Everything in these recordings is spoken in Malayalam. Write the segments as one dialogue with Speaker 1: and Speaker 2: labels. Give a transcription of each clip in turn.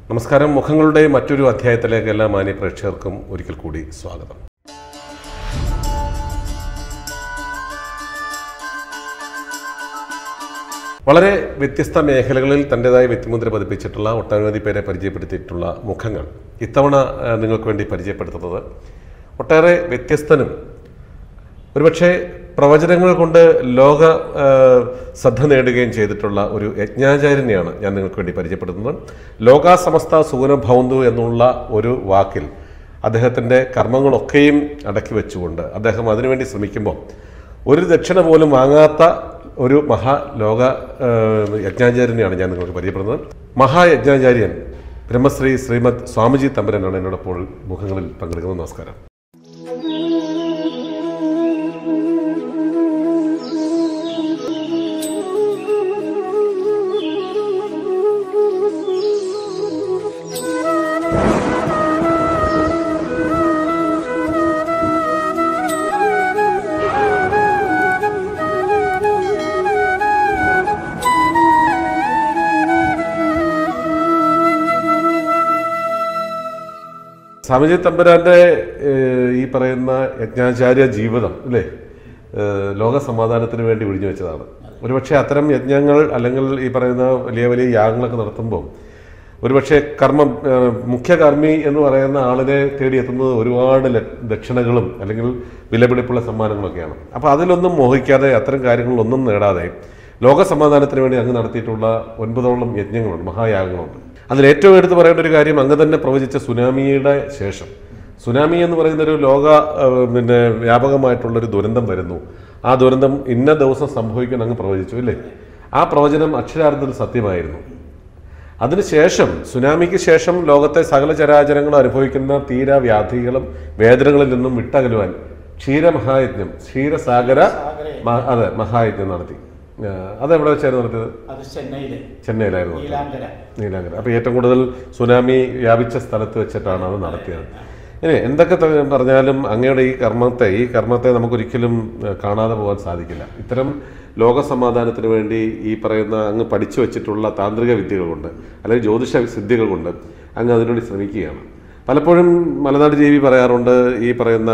Speaker 1: നമസ്കാരം. മുഖങ്ങളുടെ മറ്റൊരു അധ്യായത്തിലേക്ക് എല്ലാ മാന്യ പ്രേക്ഷകർക്കും ഒരിക്കൽ കൂടി സ്വാഗതം. വളരെ വ്യത്യസ്ത മേഖലകളിൽ തൻ്റെതായ വ്യക്തിമുദ്ര പതിപ്പിച്ചിട്ടുള്ള ഒട്ടനവധി പേരെ പരിചയപ്പെടുത്തിയിട്ടുള്ള മുഖങ്ങൾ ഇത്തവണ നിങ്ങൾക്ക് വേണ്ടി പരിചയപ്പെടുത്തുന്നത് ഒട്ടേറെ വ്യത്യസ്തനും ഒരുപക്ഷെ പ്രവചനങ്ങൾ കൊണ്ട് ലോക ശ്രദ്ധ നേടുകയും ചെയ്തിട്ടുള്ള ഒരു യജ്ഞാചാര്യനെയാണ് ഞാൻ നിങ്ങൾക്ക് വേണ്ടി പരിചയപ്പെടുത്തുന്നത്. ലോകാസമസ്ത സുഗുണ ഭവന്തു എന്നുള്ള ഒരു വാക്കിൽ അദ്ദേഹത്തിൻ്റെ കർമ്മങ്ങളൊക്കെയും അടക്കി വെച്ചുകൊണ്ട് അദ്ദേഹം അതിനുവേണ്ടി ശ്രമിക്കുമ്പോൾ ഒരു ദക്ഷിണ പോലും വാങ്ങാത്ത ഒരു മഹാലോക യജ്ഞാചാര്യനെയാണ് ഞാൻ നിങ്ങൾക്ക് പരിചയപ്പെടുന്നത്. മഹായജ്ഞാചാര്യൻ ബ്രഹ്മശ്രീ ശ്രീമദ് സ്വാമിജി തമ്പുരാനാണ് എന്നോടൊപ്പോൾ മുഖങ്ങളിൽ പങ്കെടുക്കുന്നത്. നമസ്കാരം. സ്വാമിജി തമ്പുരാൻ്റെ ഈ പറയുന്ന യജ്ഞാചാര്യ ജീവിതം അല്ലേ, ലോക സമാധാനത്തിന് വേണ്ടി ഒഴിഞ്ഞു വെച്ചതാണ്. ഒരുപക്ഷെ അത്തരം യജ്ഞങ്ങൾ അല്ലെങ്കിൽ ഈ പറയുന്ന വലിയ വലിയ യാഗങ്ങളൊക്കെ നടത്തുമ്പോൾ ഒരുപക്ഷെ മുഖ്യ കർമ്മി എന്ന് പറയുന്ന ആളിനെ തേടിയെത്തുന്നത് ഒരുപാട് ദക്ഷിണകളും അല്ലെങ്കിൽ വിലപിടിപ്പുള്ള സമ്മാനങ്ങളൊക്കെയാണ്. അപ്പോൾ അതിലൊന്നും മോഹിക്കാതെ അത്തരം കാര്യങ്ങളൊന്നും നേടാതെ ലോക സമാധാനത്തിന് വേണ്ടി അങ്ങ് നടത്തിയിട്ടുള്ള 9ഓളം യജ്ഞങ്ങളുണ്ട്, മഹായാഗങ്ങളുണ്ട്. അതിലേറ്റവും എടുത്ത് പറയേണ്ട ഒരു കാര്യം, അങ്ങ് തന്നെ പ്രവചിച്ച സുനാമിയുടെ ശേഷം സുനാമി എന്ന് പറയുന്ന ഒരു വ്യാപകമായിട്ടുള്ളൊരു ദുരന്തം വരുന്നു. ആ ദുരന്തം ഇന്ന ദിവസം സംഭവിക്കാൻ അങ്ങ് പ്രവചിച്ചു അല്ലേ? ആ പ്രവചനം അക്ഷരാർത്ഥത്തിൽ സത്യമായിരുന്നു. അതിനുശേഷം സുനാമിക്ക് ശേഷം ലോകത്തെ സകല ചരാചരങ്ങളും അനുഭവിക്കുന്ന തീരാവ്യാധികളും വേദനകളിൽ നിന്നും വിട്ടകലുവാൻ ക്ഷീരമഹായജ്ഞം, ക്ഷീരസാഗര മഹായജ്ഞം നടത്തി. അതെവിടെ വെച്ചായിരുന്നു നടത്തിയത്? ചെന്നൈയിലായിരുന്നു, നീലാങ്കര. അപ്പോൾ ഏറ്റവും കൂടുതൽ സുനാമി വ്യാപിച്ച സ്ഥലത്ത് വെച്ചിട്ടാണ് അത് നടത്തിയത്. ഇനി എന്തൊക്കെ പറഞ്ഞാലും അങ്ങയുടെ ഈ കർമ്മത്തെ നമുക്കൊരിക്കലും കാണാതെ പോകാൻ സാധിക്കില്ല. ഇത്തരം ലോക സമാധാനത്തിന് വേണ്ടി ഈ പറയുന്ന അങ്ങ് പഠിച്ചു വെച്ചിട്ടുള്ള താന്ത്രിക വിദ്യകൾ കൊണ്ട് അല്ലെങ്കിൽ ജ്യോതിഷ സിദ്ധികൾ കൊണ്ട് അങ്ങ് അതിനുവേണ്ടി ശ്രമിക്കുകയാണ്. പലപ്പോഴും മലനാട് ജീവി പറയാറുണ്ട്, ഈ പറയുന്ന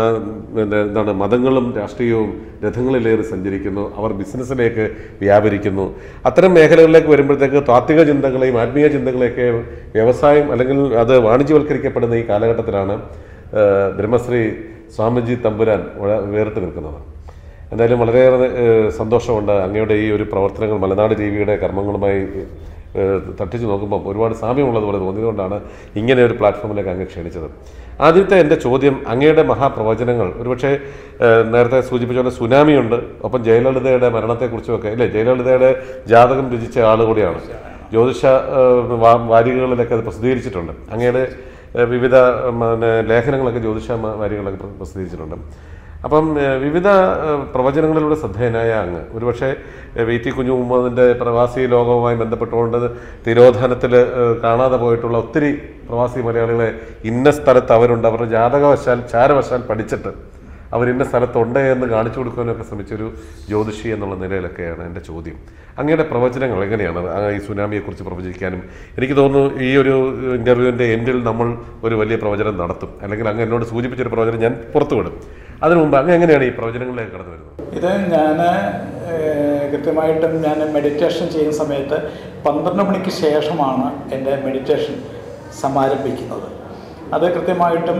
Speaker 1: മതങ്ങളും രാഷ്ട്രീയവും രഥങ്ങളിലേറി സഞ്ചരിക്കുന്നു, അവർ ബിസിനസ്സിലേക്ക് വ്യാപരിക്കുന്നു. അത്തരം മേഖലകളിലേക്ക് വരുമ്പോഴത്തേക്ക് താത്വിക ചിന്തകളെയും ആത്മീയ ചിന്തകളെയൊക്കെ വ്യവസായം അല്ലെങ്കിൽ അത് വാണിജ്യവൽക്കരിക്കപ്പെടുന്ന ഈ കാലഘട്ടത്തിലാണ് ബ്രഹ്മശ്രീ സ്വാമിജി തമ്പുരാൻ വേറിട്ട് നിൽക്കുന്നത്. എന്തായാലും വളരെയേറെ സന്തോഷമുണ്ട് അങ്ങയുടെ ഈ ഒരു പ്രവർത്തനങ്ങൾ മലനാട് ജീവിയുടെ കർമ്മങ്ങളുമായി തട്ടിച്ചു നോക്കുമ്പോൾ ഒരുപാട് സാമ്യമുള്ളതുപോലെ തോന്നിയതുകൊണ്ടാണ് ഇങ്ങനെ ഒരു പ്ലാറ്റ്ഫോമിലേക്ക് അങ്ങ് ക്ഷണിച്ചത്. ആദ്യത്തെ എൻ്റെ ചോദ്യം, അങ്ങയുടെ മഹാപ്രവചനങ്ങൾ ഒരുപക്ഷെ നേരത്തെ സൂചിപ്പിച്ച പോലെ സുനാമിയുണ്ട്, ഒപ്പം ജയലളിതയുടെ മരണത്തെക്കുറിച്ചുമൊക്കെ അല്ലേ, ജയലളിതയുടെ ജാതകം രചിച്ച ആളുകൂടിയാണ്. ജ്യോതിഷ വാരികകളിലൊക്കെ അത് പ്രസിദ്ധീകരിച്ചിട്ടുണ്ട്. അങ്ങയുടെ വിവിധ ലേഖനങ്ങളൊക്കെ ജ്യോതിഷ വാരികളൊക്കെ പ്രസിദ്ധീകരിച്ചിട്ടുണ്ട്. അപ്പം വിവിധ പ്രവചനങ്ങളിലൂടെ ശ്രദ്ധേയനായ അങ്ങ് ഒരുപക്ഷെ വി.ടി. കുഞ്ഞു മുഹമ്മദിൻ്റെ പ്രവാസി ലോകവുമായി ബന്ധപ്പെട്ടുകൊണ്ട് തിരോധാനത്തിൽ കാണാതെ പോയിട്ടുള്ള ഒത്തിരി പ്രവാസി മലയാളികളെ ഇന്ന സ്ഥലത്ത് അവരുണ്ട്, അവരുടെ ചാരവശാൽ പഠിച്ചിട്ട് അവരിന്ന സ്ഥലത്തുണ്ട് എന്ന് കാണിച്ചു കൊടുക്കാനൊക്കെ ശ്രമിച്ചൊരു ജ്യോതിഷി എന്നുള്ള നിലയിലൊക്കെയാണ് എൻ്റെ ചോദ്യം. അങ്ങയുടെ പ്രവചനങ്ങൾ എങ്ങനെയാണ് ഈ സുനാമിയെക്കുറിച്ച് പ്രവചിക്കാനും? എനിക്ക് തോന്നുന്നു ഈ ഒരു ഇൻ്റർവ്യൂവിൻ്റെ എൻഡിൽ നമ്മൾ ഒരു വലിയ പ്രവചനം നടത്തും, അല്ലെങ്കിൽ അങ്ങ് എന്നോട് സൂചിപ്പിച്ചൊരു പ്രവചനം ഞാൻ പുറത്തുവിടും. അതിനു മുമ്പ് അങ്ങ് എങ്ങനെയാണ് ഈ പ്രവചനങ്ങളിലേക്ക് കടന്നു വരുന്നത്?
Speaker 2: ഇത് ഞാൻ കൃത്യമായിട്ടും ഞാൻ മെഡിറ്റേഷൻ ചെയ്യുന്ന സമയത്ത് 12 മണിക്ക് ശേഷമാണ് എൻ്റെ മെഡിറ്റേഷൻ സമാരംഭിക്കുന്നത്. അത് കൃത്യമായിട്ടും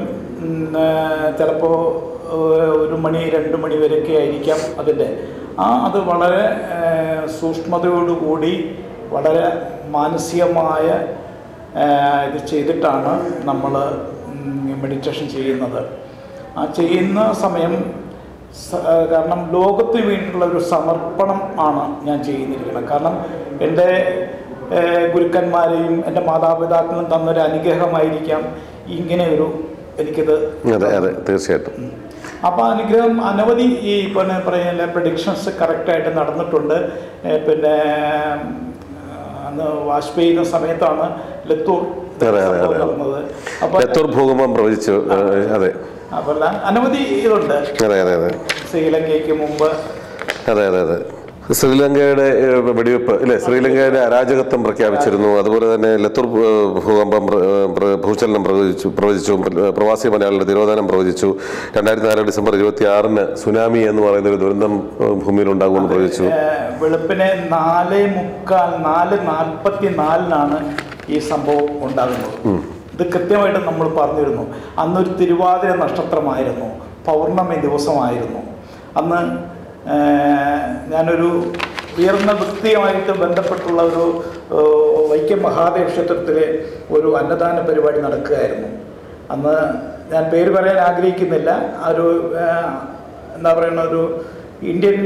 Speaker 2: ചിലപ്പോൾ 1 മണി 2 മണി വരെയൊക്കെ ആയിരിക്കാം അതിൻ്റെ. അത് വളരെ സൂക്ഷ്മതയോടുകൂടി വളരെ മാനസികമായ ഇത് ചെയ്തിട്ടാണ് നമ്മൾ മെഡിറ്റേഷൻ ചെയ്യുന്നത്. ആ ചെയ്യുന്ന സമയം കാരണം ലോകത്തിന് വേണ്ടിയിട്ടുള്ള ഒരു സമർപ്പണം ആണ് ഞാൻ ചെയ്യുന്നിരിക്കുന്നത്. കാരണം എൻ്റെ ഗുരുക്കന്മാരെയും എൻ്റെ മാതാപിതാക്കളും തന്നൊരു അനുഗ്രഹമായിരിക്കാം ഇങ്ങനെ ഒരു എനിക്കിത്.
Speaker 1: അതെ, തീർച്ചയായിട്ടും.
Speaker 2: അപ്പോൾ അനുഗ്രഹം അനവധി ഈ പറയുന്ന പ്രഡിക്ഷൻസ് കറക്റ്റായിട്ട് നടന്നിട്ടുണ്ട്. പിന്നെ അന്ന് വാജ്പേയിയുടെ സമയത്താണ് ലത്തൂർ നടന്നത്. അപ്പോൾ
Speaker 1: ലത്തൂർ ഭൂകമ്പം പ്രവചിച്ചു. അതെ,
Speaker 2: അപ്പോൾ അനവധി ഇതുണ്ട്.
Speaker 1: ശ്രീലങ്കയ്ക്ക്
Speaker 2: മുമ്പ്
Speaker 1: ശ്രീലങ്കയുടെ വെടിവെപ്പ് അല്ലേ, ശ്രീലങ്കയുടെ അരാജകത്വം പ്രഖ്യാപിച്ചിരുന്നു. അതുപോലെ തന്നെ ലത്തൂർ ഭൂകമ്പം ഭൂചലനം പ്രവചിച്ചു. പ്രവാസി മലയാളികളുടെ തിരോധാനം പ്രവചിച്ചു. 2004 ഡിസംബർ 26 സുനാമി എന്ന് പറയുന്ന ഒരു ദുരന്തം ഭൂമിയിൽ ഉണ്ടാകുമെന്ന് പ്രവചിച്ചു.
Speaker 2: വെളുപ്പിനെ 4:44 ഈ സംഭവം ഉണ്ടാകുന്നത്. ഇത് കൃത്യമായിട്ട് നമ്മൾ പറഞ്ഞിരുന്നു. അന്നൊരു തിരുവാതിര നക്ഷത്രമായിരുന്നു, പൗർണമി ദിവസമായിരുന്നു. അന്ന് ഞാനൊരു ഉയർന്ന വ്യക്തിയുമായിട്ട് ബന്ധപ്പെട്ടുള്ള ഒരു വൈക്കം മഹാദേവ ക്ഷേത്രത്തിലെ ഒരു അന്നദാന പരിപാടി നടക്കുകയായിരുന്നു. അന്ന് ഞാൻ പേര് പറയാൻ ആഗ്രഹിക്കുന്നില്ല. ഒരു എന്താ പറയുന്ന ഒരു ഇന്ത്യൻ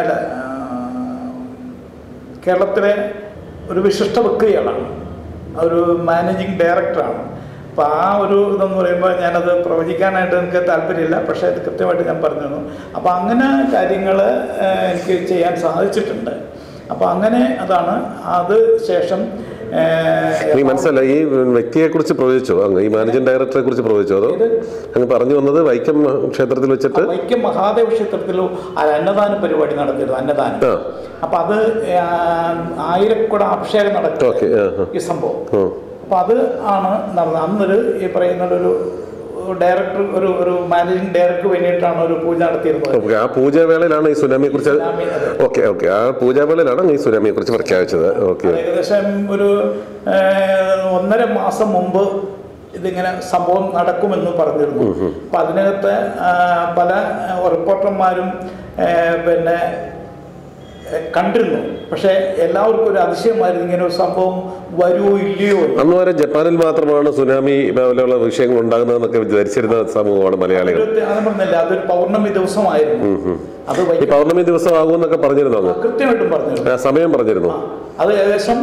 Speaker 2: കേരളത്തിലെ ഒരു വിശിഷ്ട വ്യക്തികളാണ്, ഒരു മാനേജിങ് ഡയറക്ടറാണ്. അപ്പോൾ ആ ഒരു ഇതെന്ന് പറയുമ്പോൾ ഞാനത് പ്രവചിക്കാനായിട്ട് എനിക്ക് താല്പര്യമില്ല, പക്ഷേ അത് കൃത്യമായിട്ട് ഞാൻ പറഞ്ഞു തന്നു. അപ്പോൾ അങ്ങനെ കാര്യങ്ങൾ എനിക്ക് ചെയ്യാൻ സാധിച്ചിട്ടുണ്ട്. അപ്പോൾ അങ്ങനെ അതാണ്. അത് ശേഷം
Speaker 1: മനസ്സിലായി. ഈ വ്യക്തിയെ കുറിച്ച് പ്രവചിച്ചോ, ഈ മാനേജിംഗ് ഡയറക്ടറെ കുറിച്ച് പ്രവചിച്ചോ? അതോ അങ്ങ് പറഞ്ഞു വന്നത് വൈക്കം ക്ഷേത്രത്തിൽ വെച്ചിട്ട്
Speaker 2: വൈക്കം മഹാദേവ ക്ഷേത്രത്തിൽ അന്നദാന പരിപാടി നടത്തിയിരുന്നു, അന്നദാനം. അപ്പം അത് 1000 കുട അഭിഷേകം നടക്കും ഈ സംഭവം. അപ്പം അത് ആണ് നടന്നത്. അന്നൊരു ഈ പറയുന്നൊരു ഡയറക്ടർ, ഒരു മാനേജിംഗ് ഡയറക്ടർ വേണ്ടിയിട്ടാണ് ഒരു പൂജ നടത്തിയിരുന്നത്.
Speaker 1: ആ പൂജാവേളയിലാണ് ഈ സുനാമിയെ കുറിച്ച് ആ പൂജാവേളയിലാണ് ഈ സുനാമിയെ കുറിച്ച് പ്രഖ്യാപിച്ചത്.
Speaker 2: ഏകദേശം ഒരു 1.5 മാസം മുമ്പ് ഇതിങ്ങനെ സംഭവം നടക്കുമെന്ന് പറഞ്ഞിരുന്നു. അപ്പം അതിനകത്ത് പല റിപ്പോർട്ടർമാരും പിന്നെ കണ്ടിരുന്നു. പക്ഷേ എല്ലാവർക്കും ഒരു അതിശയമായിരുന്നു, ഇങ്ങനെ ഒരു സംഭവം വരുമോ ഇല്ലയോ.
Speaker 1: അന്ന് വരെ ജപ്പാനിൽ മാത്രമാണ് സുനാമി പോലെയുള്ള വിഷയങ്ങൾ ഉണ്ടാകുന്നതെന്നൊക്കെ ധരിച്ചിരുന്ന സമൂഹമാണ് മലയാളികൾ.
Speaker 2: അത് പറഞ്ഞില്ല, അതൊരു പൗർണമി ദിവസമായിരുന്നു. അത്
Speaker 1: പൗർണമി ദിവസം ആകുമെന്നൊക്കെ പറഞ്ഞിരുന്നു,
Speaker 2: കൃത്യമായിട്ടും പറഞ്ഞിരുന്നു,
Speaker 1: സമയം പറഞ്ഞിരുന്നു.
Speaker 2: അത് ഏകദേശം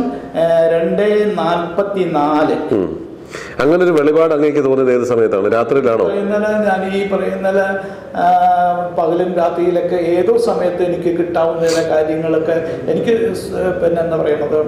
Speaker 2: 2:44.
Speaker 1: അങ്ങനെ ഒരു വെളിപാട് അങ്ങേക്ക് തോന്നിയത് ഏത് സമയത്താണ്? രാത്രിയിലാണോ?
Speaker 2: ഞാൻ ഈ പറയുന്ന പകലും രാത്രിയിലൊക്കെ ഏതോ സമയത്ത് എനിക്ക് കിട്ടാവുന്ന കാര്യങ്ങളൊക്കെ എനിക്ക് പിന്നെ എന്താ പറയുന്നത്,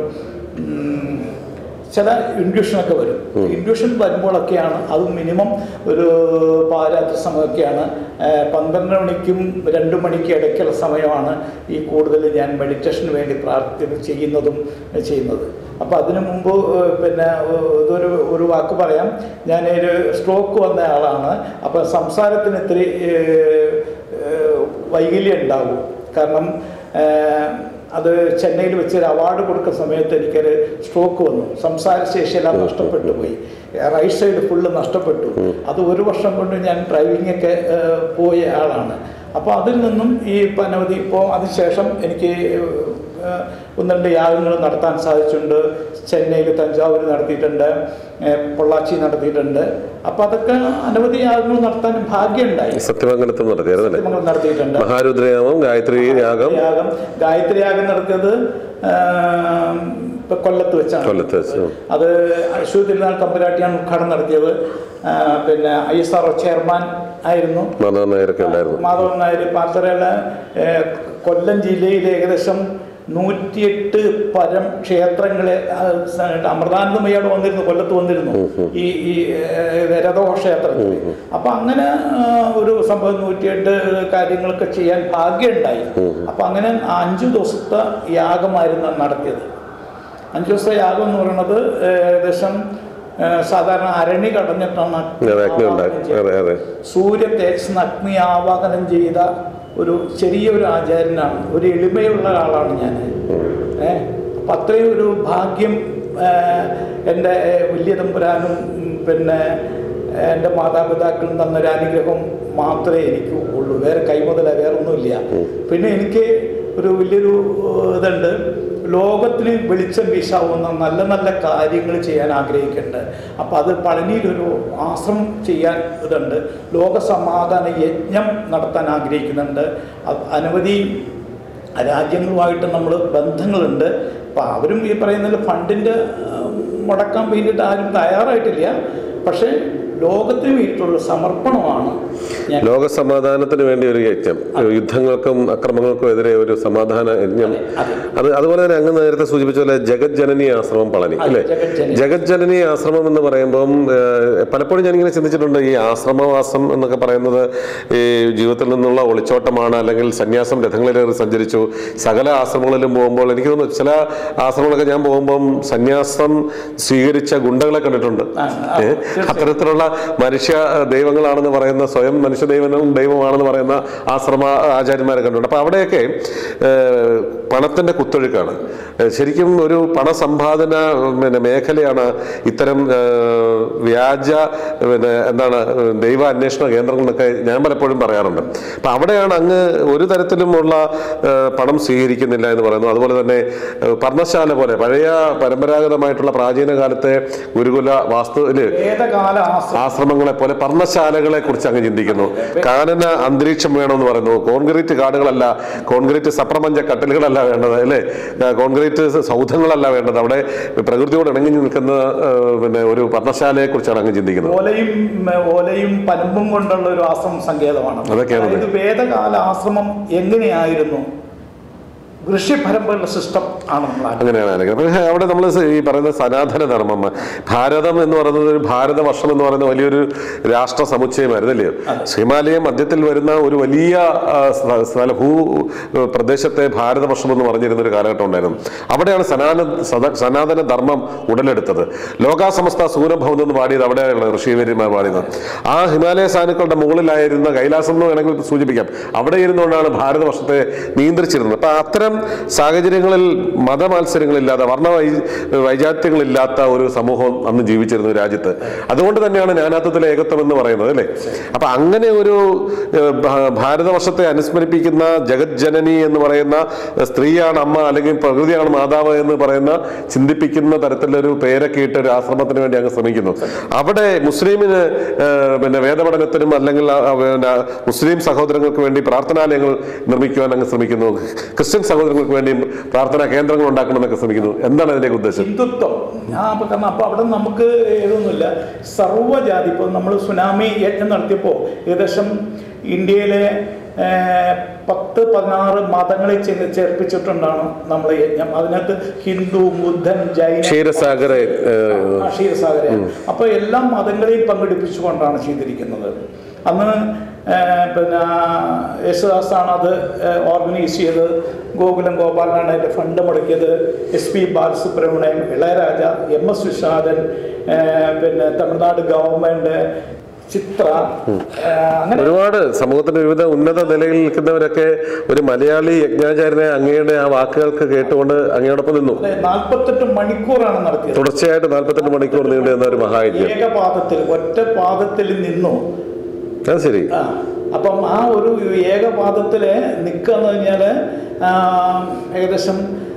Speaker 2: ചില ഇൻഡ്യൂഷനൊക്കെ വരും. ഇൻഡ്യൂഷൻ വരുമ്പോഴൊക്കെയാണ് അത് മിനിമം ഒരു പാരാത്രി സമയമൊക്കെയാണ്. 12 മണിക്കും 2 മണിക്കും ഇടയ്ക്കുള്ള സമയമാണ് ഈ കൂടുതൽ ഞാൻ മെഡിറ്റേഷന് വേണ്ടി ചെയ്യുന്നത്. അപ്പോൾ അതിനു മുമ്പ് പിന്നെ ഒരു വാക്ക് പറയാം. ഞാനൊരു സ്ട്രോക്ക് വന്ന ആളാണ്. അപ്പോൾ സംസാരത്തിന് ഇത്തിരി വൈകല്യം ഉണ്ടാവും. കാരണം അത് ചെന്നൈയിൽ വെച്ചൊരു അവാർഡ് കൊടുക്കുന്ന സമയത്ത് എനിക്കൊരു സ്ട്രോക്ക് വന്നു. സംസാരശേഷിയെല്ലാം നഷ്ടപ്പെട്ടു പോയി. റൈറ്റ് സൈഡ് ഫുള്ള് നഷ്ടപ്പെട്ടു. അത് 1 വർഷം കൊണ്ട് ഞാൻ ഡ്രൈവിങ്ങൊക്കെ പോയ ആളാണ്. അപ്പോൾ അതിൽ നിന്നും ഈ അനവധി ഇപ്പോൾ അതിനുശേഷം എനിക്ക് 1-2 യാഗങ്ങൾ നടത്താൻ സാധിച്ചിട്ടുണ്ട്. ചെന്നൈയിൽ തഞ്ചാവൂർ നടത്തിയിട്ടുണ്ട്, പൊള്ളാച്ചി നടത്തിയിട്ടുണ്ട്. അപ്പോൾ അതൊക്കെ അനവധി യാഗങ്ങൾ നടത്താൻ ഭാഗ്യമുണ്ടായി.
Speaker 1: സത്യമംഗലത്തും
Speaker 2: നടത്തിയിട്ടുണ്ട്.
Speaker 1: മഹാരുദ്രയാഗം, ഗായത്രി യാഗം
Speaker 2: നടത്തിയത് കൊല്ലത്ത് വെച്ചാണ്. അത് അശ്വതി തിരുനാൾ തമ്പുരാട്ടിയാണ് ഉദ്ഘാടനം നടത്തിയത്. പിന്നെ ISRO ചെയർമാൻ ആയിരുന്നു മാധവൻ നായർ. പാത്രയില കൊല്ലം ജില്ലയിൽ ഏകദേശം 108 പരം ക്ഷേത്രങ്ങളെ അമൃതാനന്ദമയ്യോട് വന്നിരുന്നു, കൊല്ലത്ത് വന്നിരുന്നു ഈ രഥോക്ഷേത്രത്തിൽ. അപ്പൊ അങ്ങനെ ഒരു സംഭവം 108 കാര്യങ്ങളൊക്കെ ചെയ്യാൻ ഭാഗ്യമുണ്ടായി. അപ്പൊ അങ്ങനെ 5 ദിവസത്തെ യാഗമായിരുന്നു നടത്തിയത്. 5 ദിവസത്തെ യാഗം എന്ന് പറയുന്നത് ഏകദേശം സാധാരണ അരണി കടഞ്ഞിട്ടാണ് സൂര്യ തേജസ് അഗ്നി ആവാഹനം ചെയ്ത ഒരു ചെറിയൊരു ആചാര്യനാണ്. ഒരു എളിമയുള്ള ആളാണ് ഞാൻ. അപ്പം അത്രയും ഒരു ഭാഗ്യം എൻ്റെ വലിയ തമ്പുരാനും പിന്നെ എൻ്റെ മാതാപിതാക്കളും തന്നൊരു അനുഗ്രഹം മാത്രമേ എനിക്ക് ഉള്ളൂ. വേറെ കൈമുതല വേറൊന്നുമില്ല. പിന്നെ എനിക്ക് ഒരു വലിയൊരു ഇതുണ്ട്, ലോകത്തിന് വെളിച്ചം വീശാവുന്ന നല്ല നല്ല കാര്യങ്ങൾ ചെയ്യാൻ ആഗ്രഹിക്കുന്നുണ്ട്. അപ്പം അത് പളനിയിലൊരു ആശ്രമം ചെയ്യാൻ ഇതുണ്ട്. ലോകസമാധാന യജ്ഞം നടത്താൻ ആഗ്രഹിക്കുന്നുണ്ട്. അനവധി രാജ്യങ്ങളുമായിട്ട് നമ്മൾ ബന്ധങ്ങളുണ്ട്. അപ്പം അവരും ഈ പറയുന്ന ഫണ്ടിൻ്റെ മുടക്കാൻ വേണ്ടിയിട്ട് ആരും തയ്യാറായിട്ടില്ല. പക്ഷേ ലോകത്തിന് വേണ്ടിയിട്ടുള്ള സമർപ്പണമാണ് ഞാൻ.
Speaker 1: ലോക സമാധാനത്തിന് വേണ്ടി ഒരു യജ്ഞം, യുദ്ധങ്ങൾക്കും അക്രമങ്ങൾക്കും എതിരെ ഒരു സമാധാന യജ്ഞം. അതുപോലെ തന്നെ അങ്ങ് നേരത്തെ സൂചിപ്പിച്ച പോലെ ജഗത് ജനനി ആശ്രമം പളനി അല്ലേ? ജഗത് ജനനി ആശ്രമം എന്ന് പറയുമ്പം പലപ്പോഴും ഞാനിങ്ങനെ ചിന്തിച്ചിട്ടുണ്ട്, ഈ ആശ്രമവാസം എന്നൊക്കെ പറയുന്നത് ഈ ജീവിതത്തിൽ നിന്നുള്ള ഒളിച്ചോട്ടമാണ്, അല്ലെങ്കിൽ സന്യാസം രഥങ്ങളിലേറി സഞ്ചരിച്ചു. സകല ആശ്രമങ്ങളിലും പോകുമ്പോൾ എനിക്ക് തോന്നുന്നു ചില ആശ്രമങ്ങളൊക്കെ ഞാൻ പോകുമ്പം സന്യാസം സ്വീകരിച്ച ഗുണ്ടകളെ കണ്ടിട്ടുണ്ട്. അത്തരത്തിലുള്ള മനുഷ്യ ദൈവങ്ങളാണെന്ന് പറയുന്ന, സ്വയം മനുഷ്യ ദൈവമാണെന്ന് പറയുന്ന ആശ്രമ ആചാര്യന്മാരെ കണ്ടിട്ടുണ്ട്. അപ്പൊ അവിടെയൊക്കെ പണത്തിന്റെ കുത്തൊഴുക്കാണ്. ശരിക്കും ഒരു പണസമ്പാദന മേഖലയാണ് ഇത്തരം വ്യാജ എന്താണ് ദൈവ അന്വേഷണ കേന്ദ്രങ്ങളൊക്കെ ഞാൻ പലപ്പോഴും പറയാറുണ്ട്. അപ്പൊ അവിടെയാണ് അങ്ങ് ഒരു തരത്തിലുമുള്ള പണം സ്വീകരിക്കുന്നില്ല എന്ന് പറയുന്നു. അതുപോലെ തന്നെ പർണശാല പോലെ പഴയ പരമ്പരാഗതമായിട്ടുള്ള പ്രാചീന കാലത്തെ ഗുരുകുല ആശ്രമങ്ങളെ പോലെ പർണശാലകളെ കുറിച്ച് അങ്ങ് ചിന്തിക്കുന്നു. കാനന അന്തരീക്ഷം വേണമെന്ന് പറയുന്നു. കോൺക്രീറ്റ് കാടുകളല്ല, കോൺക്രീറ്റ് സപ്രപഞ്ച കട്ടിലുകളല്ല വേണ്ടത് അല്ലേ, കോൺക്രീറ്റ് സൗധങ്ങളല്ല വേണ്ടത്. അവിടെ പ്രകൃതിയോട് ഇണങ്ങി നിൽക്കുന്ന ഒരു പർണശാലയെ കുറിച്ചാണ് അങ്ങ് ചിന്തിക്കുന്നത്.
Speaker 2: ഓലയും പനമ്പും കൊണ്ടുള്ള ഒരു ആശ്രമ സങ്കേതമാണ്. അതൊക്കെയാണ് വേദകാല ആശ്രമം എങ്ങനെയായിരുന്നു, ഋഷിപരമ്പരയുടെ സിസ്റ്റം ആണ്.
Speaker 1: അങ്ങനെയാണ്. പക്ഷേ അവിടെ നമ്മൾ ഈ പറയുന്ന സനാതന ധർമ്മം, ഭാരതം എന്ന് പറയുന്നത് ഒരു ഭാരതവർഷം എന്ന് പറയുന്ന വലിയൊരു രാഷ്ട്ര സമുച്ചയമായിരുന്നു അല്ലയോ? ഹിമാലയം മധ്യത്തിൽ വരുന്ന ഒരു വലിയ ഭൂ പ്രദേശത്തെ ഭാരതവർഷം എന്ന് പറഞ്ഞിരുന്ന ഒരു കാലഘട്ടം ഉണ്ടായിരുന്നു. അവിടെയാണ് സനാതന ധർമ്മം ഉടലെടുത്തത്. ലോകാസമസ്ത സൂര്യഭവനം എന്ന് പാടിയത് അവിടെയുള്ള ഋഷിവര്യന്മാർ പാടിയത്. ആ ഹിമാലയ സാനുക്കളുടെ മുകളിലായിരുന്ന കൈലാസം എന്ന് വേണമെങ്കിൽ സൂചിപ്പിക്കാം. അവിടെ ഇരുന്നുകൊണ്ടാണ് ഭാരതവർഷത്തെ നിയന്ത്രിച്ചിരുന്നത്. അപ്പൊ അത്തരം സാഹചര്യങ്ങളിൽ മതമത്സരങ്ങളില്ലാത്ത, വൈജാത്യങ്ങളില്ലാത്ത ഒരു സമൂഹം അന്ന് ജീവിച്ചിരുന്ന രാജ്യത്ത്. അതുകൊണ്ട് തന്നെയാണ് നാനാത്വത്തിലെ ഏകത്വം എന്ന് പറയുന്നത് അല്ലേ? അപ്പൊ അങ്ങനെ ഒരു ഭാരതവർഷത്തെ അനുസ്മരിപ്പിക്കുന്ന ജഗത് ജനനി എന്ന് പറയുന്ന സ്ത്രീയാണ് അമ്മ, അല്ലെങ്കിൽ പ്രകൃതിയാണ് മാതാവ് എന്ന് പറയുന്ന ചിന്തിപ്പിക്കുന്ന തരത്തിലൊരു പേരൊക്കെ ഇട്ട് ഒരു ആശ്രമത്തിന് വേണ്ടി അങ്ങ് ശ്രമിക്കുന്നു. അവിടെ മുസ്ലിമിന് വേദപഠനത്തിനും അല്ലെങ്കിൽ മുസ്ലിം സഹോദരങ്ങൾക്ക് വേണ്ടി പ്രാർത്ഥനാലയങ്ങൾ നിർമ്മിക്കുവാൻ അങ്ങ് ശ്രമിക്കുന്നു. ക്രിസ്ത്യൻ സഹോദരങ്ങൾക്ക് വേണ്ടി പ്രാർത്ഥനാ കേന്ദ്രങ്ങൾ ഉണ്ടാക്കണമെന്നൊക്കെ ശ്രമിക്കുന്നു. എന്താണ് അതിന്റെ ഉദ്ദേശം?
Speaker 2: ഹിന്ദുത്വം. കാരണം അപ്പൊ അവിടെ നമുക്ക് ഏതൊന്നുമില്ല, സർവ്വജാതി. ഇപ്പോൾ നമ്മൾ സുനാമി യജ്ഞം നടത്തിയപ്പോൾ ഏകദേശം ഇന്ത്യയിലെ 10-16 മതങ്ങളെ ചേർപ്പിച്ചിട്ടുണ്ടാണ് നമ്മൾ യജ്ഞം. അതിനകത്ത് ഹിന്ദു, ബുദ്ധൻ, ജൈന,
Speaker 1: ക്ഷീരസാഗര.
Speaker 2: അപ്പൊ എല്ലാ മതങ്ങളെയും പങ്കെടുപ്പിച്ചുകൊണ്ടാണ് ചെയ്തിരിക്കുന്നത്. അന്ന് യേശുദാസാണ് അത് ഓർഗനൈസ് ചെയ്തത്. ഗോകുലം ഗോപാലനാണ് അതിൻ്റെ ഫണ്ട് മുടക്കിയത്. SP Balasubrahmanyam, Ilaiyaraaja, MS Viswanathan, Tamil Nadu government, Chithra, അങ്ങനെ
Speaker 1: ഒരുപാട് സമൂഹത്തിന്റെ വിവിധ ഉന്നത നിലയിൽ നിൽക്കുന്നവരൊക്കെ ഒരു മലയാളി യജ്ഞാചാര്യനെ അങ്ങയുടെ ആ വാക്കുകൾക്ക് കേട്ടുകൊണ്ട് അങ്ങയോടൊപ്പം നിന്നു.
Speaker 2: 48 മണിക്കൂറാണ് നടത്തിയത്.
Speaker 1: തുടർച്ചയായിട്ട് 48 മണിക്കൂർ നീണ്ടുന്ന ഒരു മഹായജ്ഞം.
Speaker 2: ഏകപാദത്തിൽ, ഒറ്റ പാദത്തിൽ നിന്നു.
Speaker 1: ശരി.
Speaker 2: അപ്പം ആ ഒരു ഏകപാദത്തിൽ നിൽക്കുക എന്ന് പറഞ്ഞാൽ ഏകദേശം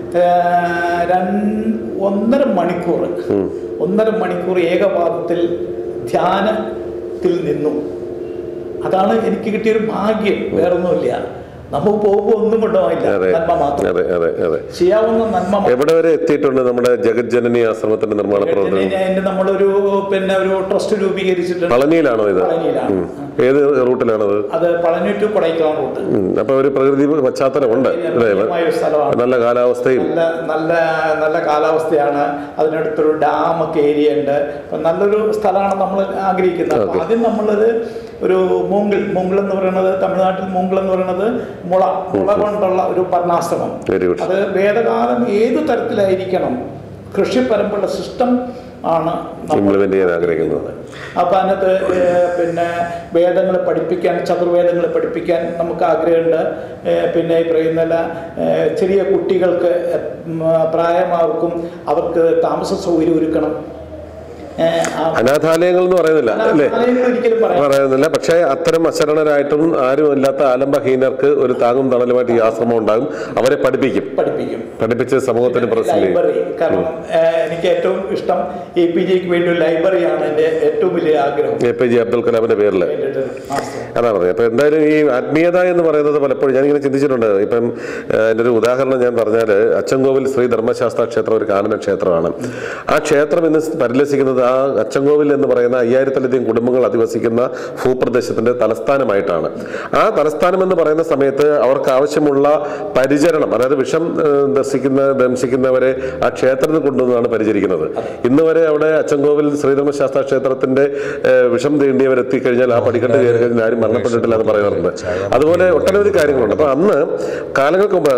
Speaker 2: 1.5 മണിക്കൂർ ഏകപാദത്തിൽ ധ്യാനത്തിൽ നിന്നു. അതാണ് എനിക്ക് കിട്ടിയൊരു ഭാഗ്യം, വേറൊന്നുമില്ല. നമുക്ക് പോകുമ്പോൾ ഒന്നും കൊണ്ടുപോകില്ല, നന്മ മാത്രം ചെയ്യാവുന്ന നന്മ.
Speaker 1: എവിടെ വരെ എത്തിയിട്ടുണ്ട് നമ്മുടെ ജഗത് ജനനി ആശ്രമത്തിന്റെ നിർമ്മാണ പ്രവർത്തനം?
Speaker 2: നമ്മളൊരു ഒരു ട്രസ്റ്റ് രൂപീകരിച്ചിട്ടുണ്ട്.
Speaker 1: പളനിയിലാണോ ഇത്? ഏത് റൂട്ടിലാണത്?
Speaker 2: അത് പളനി ടു കൊടൈക്കനാൽ റൂട്ട്.
Speaker 1: അപ്പൊ ഒരു പ്രകൃതി പശ്ചാത്തലം ഉണ്ട്, നല്ല കാലാവസ്ഥയും.
Speaker 2: നല്ല കാലാവസ്ഥയാണ്. അതിനടുത്തൊരു ഡാം ഒക്കെ ഏരിയ ഉണ്ട്. നല്ലൊരു സ്ഥലമാണ് നമ്മൾ ആഗ്രഹിക്കുന്നത്. ആദ്യം നമ്മളത് ഒരു മൂങ്കിൾ എന്ന് പറയുന്നത്, തമിഴ്നാട്ടിൽ മൂങ്കിൾ എന്ന് പറയുന്നത് മുള കൊണ്ടുള്ള ഒരു വർണ്ണാശ്രമം. അത് വേദകാലം ഏതു തരത്തിലായിരിക്കണം, കൃഷി പരമ്പരയുടെ സിസ്റ്റം ആണ്
Speaker 1: ആഗ്രഹിക്കുന്നത്.
Speaker 2: അപ്പം അതിനകത്ത് വേദങ്ങൾ പഠിപ്പിക്കാൻ, ചതുർവേദങ്ങൾ പഠിപ്പിക്കാൻ നമുക്ക് ആഗ്രഹമുണ്ട്. പിന്നെ ഈ പറയുന്ന ചെറിയ കുട്ടികൾക്ക്, പ്രായമാർക്കും അവർക്ക് താമസ സൗകര്യം ഒരുക്കണം.
Speaker 1: അനാഥാലയങ്ങൾ എന്ന് പറയുന്നില്ല അല്ലേ? പറയുന്നില്ല. പക്ഷേ അത്തരം അശരണരായിട്ടും ആരും ഇല്ലാത്ത ആലംബഹീനർക്ക് ഒരു താങ്ങും തണലുമായിട്ട് ഈ ആശ്രമം ഉണ്ടാകും. അവരെ പഠിപ്പിച്ച് സമൂഹത്തിന്
Speaker 2: കാരണം എനിക്ക് ഏറ്റവും ഇഷ്ടം APJക്ക് വേണ്ടി ഒരു ലൈബ്രറിയാണ് എൻ്റെ ഏറ്റവും വലിയ ആഗ്രഹം.
Speaker 1: APJ അബ്ദുൽ കലാമിന്റെ പേരില് അതാ പറഞ്ഞത്. അപ്പം എന്തായാലും ഈ ആത്മീയത എന്ന് പറയുന്നത് പലപ്പോഴും ഞാനിങ്ങനെ ചിന്തിച്ചിട്ടുണ്ട്. ഇപ്പം എൻ്റെ ഒരു ഉദാഹരണം ഞാൻ പറഞ്ഞാൽ, അച്ചൻകോവിൽ ശ്രീ ധർമ്മശാസ്ത്ര ക്ഷേത്രം ഒരു കാനന ക്ഷേത്രമാണ്. ആ ക്ഷേത്രം ഇന്ന് പരിലസിക്കുന്നത് ആ അച്ചൻകോവിൽ എന്ന് പറയുന്ന 5000-ലധികം കുടുംബങ്ങൾ അധിവസിക്കുന്ന ഭൂപ്രദേശത്തിൻ്റെ തലസ്ഥാനമായിട്ടാണ്. ആ തലസ്ഥാനം എന്ന് പറയുന്ന സമയത്ത് അവർക്ക് ആവശ്യമുള്ള പരിചരണം, അതായത് വിഷം ദംശിക്കുന്നവരെ ആ ക്ഷേത്രത്തിൽ കൊണ്ടുവന്നാണ് പരിചരിക്കുന്നത്. ഇന്ന് വരെ അവിടെ അച്ചൻകോവിൽ ശ്രീധർമ്മശാസ്ത്ര ക്ഷേത്രത്തിന്റെ വിഷം തീണ്ടിയവരെത്തിക്കഴിഞ്ഞാൽ ആ പടിക്കെട്ട് കയറി കഴിഞ്ഞാൽ ആരും മരണപ്പെട്ടിട്ടില്ല എന്ന് പറയാറുണ്ട്. അതുപോലെ ഒട്ടനവധി കാര്യങ്ങളുണ്ട്. അപ്പൊ അന്ന് കാലങ്ങൾക്ക് മുമ്പ്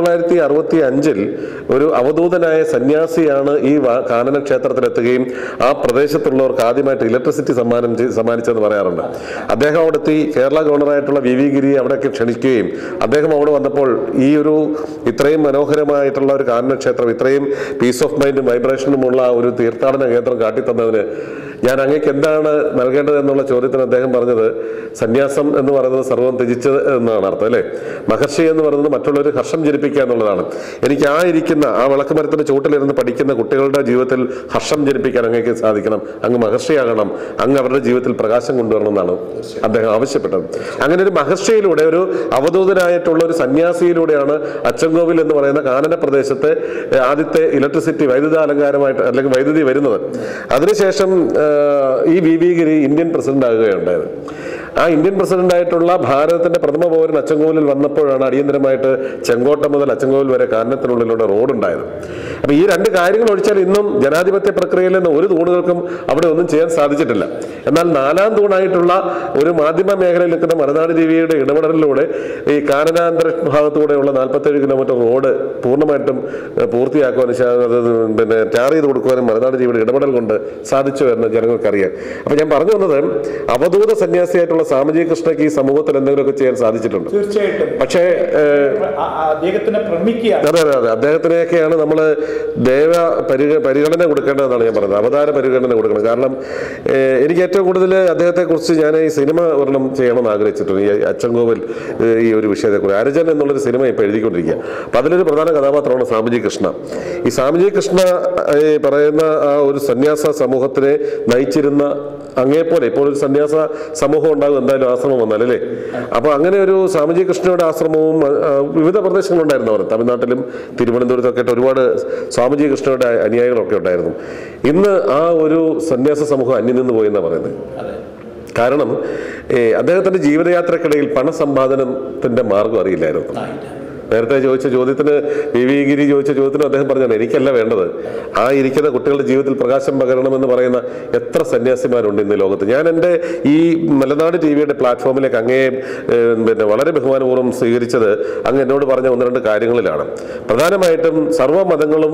Speaker 1: 1965 ഒരു അവധൂതനായ സന്യാസിയാണ് ഈ കാനന ക്ഷേത്രത്തിലെത്തുകയും ആ പ്രദേശത്തുള്ളവർക്ക് ആദ്യമായിട്ട് ഇലക്ട്രിസിറ്റി സമ്മാനിച്ചെന്ന് പറയാറുണ്ട്. അദ്ദേഹം അവിടെ എത്തി കേരള ഗവർണറായിട്ടുള്ള വി ഗിരി അവിടെയൊക്കെ ക്ഷണിക്കുകയും അദ്ദേഹം അവിടെ വന്നപ്പോൾ ഈ ഒരു ഇത്രയും മനോഹരമായിട്ടുള്ള ഒരു കാനന ക്ഷേത്രം, ഇത്രയും പീസ് ഓഫ് മൈൻഡും വൈബ്രേഷനുമുള്ള ഒരു തീർത്ഥാടന കേന്ദ്രം കാട്ടിത്തന്നതിന് ഞാൻ അങ്ങേക്ക് എന്താണ് നൽകേണ്ടത് എന്നുള്ള ചോദ്യത്തിന് അദ്ദേഹം പറഞ്ഞത്, സന്യാസം എന്ന് പറയുന്നത് സർവ്വം ത്യജിച്ചത് എന്നാണ് അർത്ഥം, അല്ലേ? മഹർഷി എന്ന് പറയുന്നത് മറ്റുള്ളവർ ഹർഷം ജനിപ്പിക്കുക എന്നുള്ളതാണ്. എനിക്ക് ആ വിളക്കുമരത്തിന്റെ ചുവട്ടിലിരുന്ന് പഠിക്കുന്ന കുട്ടികളുടെ ജീവിതത്തിൽ ഹർഷം ജനിപ്പിക്കാൻ അങ്ങേക്ക് സാധിക്കണം. അങ്ങ് മഹർഷിയാകണം, അങ്ങ് അവരുടെ ജീവിതത്തിൽ പ്രകാശം കൊണ്ടുവരണം എന്നാണ് അദ്ദേഹം ആവശ്യപ്പെട്ടത്. അങ്ങനെ ഒരു മഹർഷിയിലൂടെ, ഒരു അവധൂതനായിട്ടുള്ള ഒരു സന്യാസിയിലൂടെയാണ് അച്ചൻകോവിൽ എന്ന് പറയുന്ന കാനന പ്രദേശത്തെ ആദ്യത്തെ ഇലക്ട്രിസിറ്റി വൈദ്യുത അലങ്കാരമായിട്ട് അല്ലെങ്കിൽ വൈദ്യുതി വരുന്നത്. അതിനുശേഷം ഈ വി ഗിരി ഇന്ത്യൻ പ്രസിഡന്റ് ആകുകയുണ്ടായത്. ആ ഇന്ത്യൻ പ്രസിഡന്റായിട്ടുള്ള ഭാരതത്തിന്റെ പ്രഥമ പൗരൻ അച്ചൻകോവിലിൽ വന്നപ്പോഴാണ് അടിയന്തരമായിട്ട് ചെങ്കോട്ട മുതൽ അച്ചൻകോവിൽ വരെ കാനനത്തിനുള്ളിലൂടെ റോഡുണ്ടായത്. അപ്പൊ ഈ രണ്ട് കാര്യങ്ങൾ ഒഴിച്ചാൽ ഇന്നും ജനാധിപത്യ പ്രക്രിയയിൽ നിന്ന് ഒരു തൂണുകൾക്കും അവിടെ ഒന്നും ചെയ്യാൻ സാധിച്ചിട്ടില്ല. എന്നാൽ 4ാം തൂണായിട്ടുള്ള ഒരു മാധ്യമ മേഖലയിൽ നിൽക്കുന്ന മലനാട് ടിവിയുടെ ഇടപെടലിലൂടെ ഈ കാനനാന്തര ഭാഗത്തൂടെയുള്ള 47 കിലോമീറ്റർ റോഡ് പൂർണ്ണമായിട്ടും പൂർത്തിയാക്കുവാനും പിന്നെ ടാർ ചെയ്ത് കൊടുക്കുവാനും മലനാട് ടിവിയുടെ ഇടപെടൽ കൊണ്ട് സാധിച്ചു എന്ന് ജനങ്ങൾക്കറിയാം. അപ്പൊ ഞാൻ പറഞ്ഞു വന്നത്, അവധൂത സന്യാസിയായിട്ടുള്ള സാമജി കൃഷ്ണയ്ക്ക് ഈ സമൂഹത്തിൽ എന്തെങ്കിലുമൊക്കെ ചെയ്യാൻ സാധിച്ചിട്ടുണ്ട്.
Speaker 2: തീർച്ചയായിട്ടും.
Speaker 1: പക്ഷേ അതെ, അദ്ദേഹത്തിനെയൊക്കെയാണ് നമ്മൾ പരിഗണന കൊടുക്കേണ്ടതെന്നാണ് ഞാൻ പറയുന്നത്. അവതാര പരിഗണന കൊടുക്കണം. കാരണം എനിക്ക് ഏറ്റവും കൂടുതൽ അദ്ദേഹത്തെക്കുറിച്ച് ഞാൻ ഈ സിനിമ ഒരെണ്ണം ചെയ്യണമെന്ന് ആഗ്രഹിച്ചിട്ടുണ്ട്. ഈ അച്ചൻകോവിൽ ഈ ഒരു വിഷയത്തെക്കുറിച്ച് അരജൻ എന്നുള്ളൊരു സിനിമ ഇപ്പോൾ എഴുതിക്കൊണ്ടിരിക്കുക. അപ്പം അതിലൊരു പ്രധാന കഥാപാത്രമാണ് സാമജി കൃഷ്ണ. ഈ സാമജി കൃഷ്ണ പറയുന്ന ആ ഒരു സന്യാസ സമൂഹത്തിനെ നയിച്ചിരുന്ന അങ്ങേപ്പോലെ ഇപ്പോൾ ഒരു സന്യാസ സമൂഹം ഉണ്ടാകും എന്തായാലും ആശ്രമം വന്നാൽ, അല്ലേ? അപ്പൊ അങ്ങനെ ഒരു സാമജി കൃഷ്ണയുടെ ആശ്രമവും വിവിധ പ്രദേശങ്ങളുണ്ടായിരുന്നു. അവർ തമിഴ്നാട്ടിലും തിരുവനന്തപുരത്തൊക്കെ ആയിട്ട് ഒരുപാട് സ്വാമിജി കൃഷ്ണയുടെ അനുയായികളൊക്കെ ഉണ്ടായിരുന്നു. ഇന്ന് ആ ഒരു സന്യാസ സമൂഹം അന്യം നിന്ന് പോയി എന്നാണ് പറയുന്നത്. കാരണം അദ്ദേഹത്തിന്റെ ജീവിതയാത്രക്കിടയിൽ പണസമ്പാദനത്തിന്റെ മാർഗം അറിയില്ലായിരുന്നു. നേരത്തെ ചോദിച്ച ചോദ്യത്തിന് വി ഗിരി ചോദിച്ച ചോദ്യത്തിന് അദ്ദേഹം പറഞ്ഞാണ്, എനിക്കല്ല വേണ്ടത്, ആ ഇരിക്കുന്ന കുട്ടികളുടെ ജീവിതത്തിൽ പ്രകാശം പകരണമെന്ന് പറയുന്ന എത്ര സന്യാസിമാരുണ്ട് ഇന്ന് ലോകത്ത്. ഞാൻ എൻ്റെ ഈ മലനാട് ടിവിയുടെ പ്ലാറ്റ്ഫോമിലേക്ക് അങ്ങേ പിന്നെ വളരെ ബഹുമാനപൂർവ്വം സ്വീകരിച്ചത് അങ്ങ് എന്നോട് പറഞ്ഞ 1-2 കാര്യങ്ങളിലാണ്. പ്രധാനമായിട്ടും സർവ്വമതങ്ങളും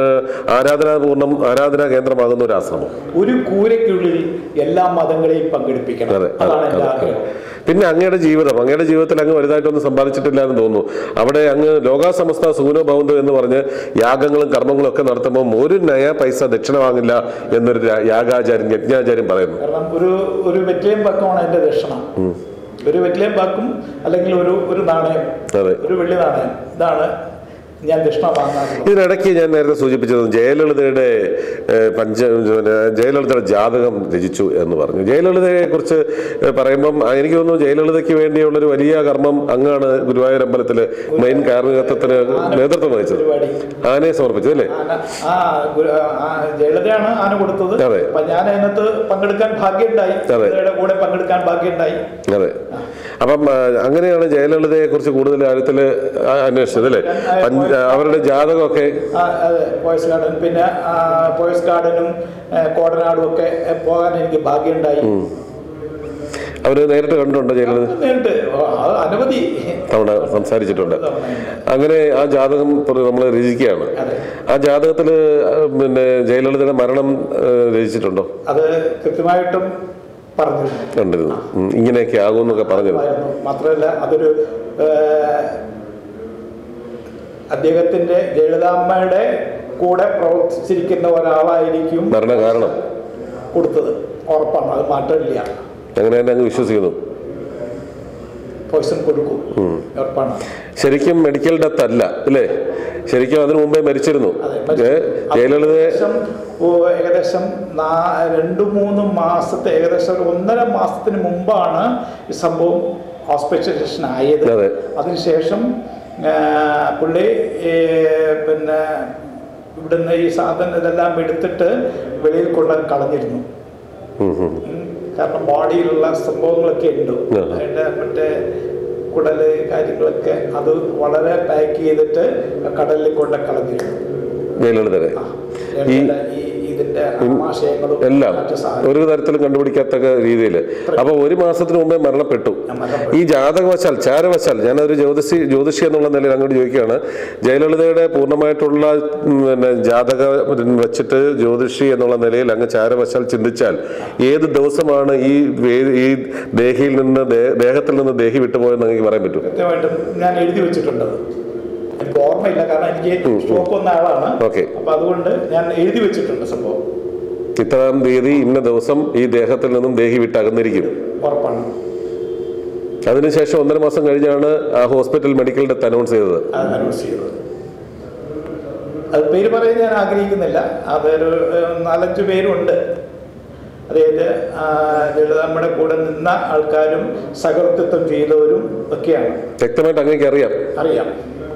Speaker 1: ആരാധനാ കേന്ദ്രമാകുന്ന ഒരു ആശ്രമം, ഒരു
Speaker 2: കൂരയ്ക്കുള്ളിൽ എല്ലാ മതങ്ങളെയും പങ്കെടുപ്പിക്കണം.
Speaker 1: അതെ. പിന്നെ അങ്ങയുടെ ജീവിതത്തിൽ അങ്ങ് വലുതായിട്ടൊന്നും സമ്പാദിച്ചിട്ടില്ല എന്ന് തോന്നുന്നു. അവിടെ അങ്ങ് ലോകാസമസ്ത സൂനോ ഭവന്തു എന്ന് പറഞ്ഞ് യാഗങ്ങളും കർമ്മങ്ങളും ഒക്കെ നടത്തുമ്പോൾ 1 നയ പൈസ ദക്ഷിണ വാങ്ങില്ല എന്നൊരു യജ്ഞാചാര്യം പറയുന്നു.
Speaker 2: കാരണം ഒരു വെറ്റിലേം പാക്കമാണ് അതിന്റെ ദക്ഷിണ. ഒരു വെറ്റിലേം പാക്കും അല്ലെങ്കിൽ ഒരു നാണയം, ഒരു വെള്ളി നാണയം, ഇതാണ് ഞാൻ ദക്ഷിണ വാങ്ങാറുള്ളത്.
Speaker 1: ഇതിനിടയ്ക്ക് ഞാൻ നേരത്തെ സൂചിപ്പിച്ചത് ജയലളിതയുടെ ജാതകം രചിച്ചു എന്ന് പറഞ്ഞു. ജയലളിതയെ കുറിച്ച് പറയുമ്പം എനിക്ക് തോന്നുന്നു ജയലളിതയ്ക്ക് വേണ്ടിയുള്ളൊരു വലിയ കർമ്മം അങ്ങാണ് ഗുരുവായൂർ അമ്പലത്തില് മെയിൻ കാർമ്മികത്വത്തിന് നേതൃത്വം വഹിച്ചത്. ആനയെ സമർപ്പിച്ചു, അല്ലേ?
Speaker 2: ജയലളിതയാണ് ആന കൊടുത്തത്.
Speaker 1: അതെ.
Speaker 2: ഞാൻ അതിനകത്ത് പങ്കെടുക്കാൻ ഭാഗ്യമുണ്ടായി, കൂടെ പങ്കെടുക്കാൻ ഭാഗ്യമുണ്ടായി.
Speaker 1: അതെ. അപ്പം അങ്ങനെയാണ് ജയലളിതയെ കുറിച്ച് കൂടുതൽ കാര്യത്തിൽ അന്വേഷിച്ചത്, അല്ലേ? അവരുടെ ജാതകമൊക്കെ
Speaker 2: പോയസ് ഗാർഡൻ, പിന്നെ പോയസ് ഗാർഡനും കോടനാടും ഒക്കെ പോകാൻ എനിക്ക് ഭാഗ്യമുണ്ടായി.
Speaker 1: അവര് നേരിട്ട് കണ്ടിട്ടുണ്ട് ജയലളിത?
Speaker 2: നേരിട്ട് അനവധി
Speaker 1: തവണ സംസാരിച്ചിട്ടുണ്ട്. അങ്ങനെ ആ ജാതകം നമ്മൾ രചിക്കുകയാണ്. ആ ജാതകത്തിൽ പിന്നെ ജയലളിതയുടെ മരണം രചിച്ചിട്ടുണ്ടോ?
Speaker 2: അത് കൃത്യമായിട്ടും
Speaker 1: കണ്ടിരുന്നു. ഇങ്ങനെയൊക്കെ ആകുമെന്നൊക്കെ പറഞ്ഞിരുന്നു.
Speaker 2: മാത്രമല്ല അതൊരു അദ്ദേഹത്തിന്റെ ജയലളിതാമ്മയുടെ കൂടെ പ്രവർത്തിച്ചിരിക്കുന്ന ഒരാളായിരിക്കും
Speaker 1: മരണകാരണം
Speaker 2: കൊടുത്തത്. ഉറപ്പാണ്, അത് മാറ്റമില്ല.
Speaker 1: അങ്ങനെ തന്നെ അങ്ങ് വിശ്വസിക്കുന്നു.
Speaker 2: പോയിസൺ കൊടുക്കും, ഉറപ്പാണ്.
Speaker 1: ശരിക്കും മെഡിക്കൽ ഡെത്ത് അല്ല, അല്ലേ? ശരിക്കും അതിനു മുമ്പേ മരിച്ചിരുന്നു. ജയലളിത
Speaker 2: ഏകദേശം 2-3 മാസത്തെ ഏകദേശം 1.5 മാസത്തിന് മുമ്പാണ് ഈ സംഭവം ഹോസ്പിറ്റലൈസേഷൻ ആയത്. അതിനുശേഷം പുള്ളി പിന്നെ ഇവിടുന്ന് ഈ സാധനം ഇതെല്ലാം എടുത്തിട്ട് വെളിയിൽ കൊണ്ട് കളഞ്ഞിരുന്നു. കാരണം ബോഡിയിലുള്ള സംഭവങ്ങളൊക്കെ ഉണ്ട്, അതിൻ്റെ മറ്റേ കുടല് കാര്യങ്ങളൊക്കെ, അത് വളരെ പാക്ക് ചെയ്തിട്ട് കടലിൽ കൊണ്ട് കളഞ്ഞിരുന്നു.
Speaker 1: എല്ലാം ഒരു തരത്തിലും കണ്ടുപിടിക്കാത്ത രീതിയിൽ. അപ്പൊ 1 മാസത്തിന് മുമ്പേ മരണപ്പെട്ടു. ഈ ജാതകവശാൽ ചാരവശാൽ ഞാനൊരു ജ്യോതിഷി എന്നുള്ള നിലയിൽ അങ്ങോട്ട് ചോദിക്കുകയാണ്, ജയലളിതയുടെ പൂർണ്ണമായിട്ടുള്ള ജാതകം വെച്ചിട്ട് ജ്യോതിഷി എന്നുള്ള നിലയിൽ അങ്ങ് ചാരവശാൽ ചിന്തിച്ചാൽ ഏത് ദിവസമാണ് ഈ ദേഹത്തിൽ നിന്ന് ദേഹി വിട്ടുപോയെന്ന് എനിക്ക് പറയാൻ പറ്റും?
Speaker 2: ഞാൻ എഴുതി വെച്ചിട്ടുണ്ട്. എനിക്ക് ഓർമ്മയില്ല, കാരണം എനിക്ക് സ്ട്രോക്ക് വന്ന ആളാണ്. അപ്പൊ അതുകൊണ്ട് ഞാൻ എഴുതി വെച്ചിട്ടുണ്ട് സംഭവം.
Speaker 1: ഇത്രാം തീയതി ഇന്ന ദിവസം ഈ ദേഹത്തിൽ നിന്നും ദേഹി വിട്ട് അകന്നിരിക്കും.
Speaker 2: ഉറപ്പാണ്.
Speaker 1: അതിനുശേഷം 1.5 മാസം കഴിഞ്ഞാണ് ആ ഹോസ്പിറ്റൽ മെഡിക്കൽ ഡെത്ത് അനൗൺസ് ചെയ്തത്.
Speaker 2: അത് പേര് പറയാൻ ഞാൻ ആഗ്രഹിക്കുന്നില്ല. അതൊരു 4-5 പേരുണ്ട്. അതായത് നമ്മുടെ കൂടെ നിന്ന ആൾക്കാരും സഹവർത്തിത്വം ചെയ്തവരും ഒക്കെയാണ്.
Speaker 1: വ്യക്തമായിട്ട് അങ്ങേക്ക്
Speaker 2: അറിയാം.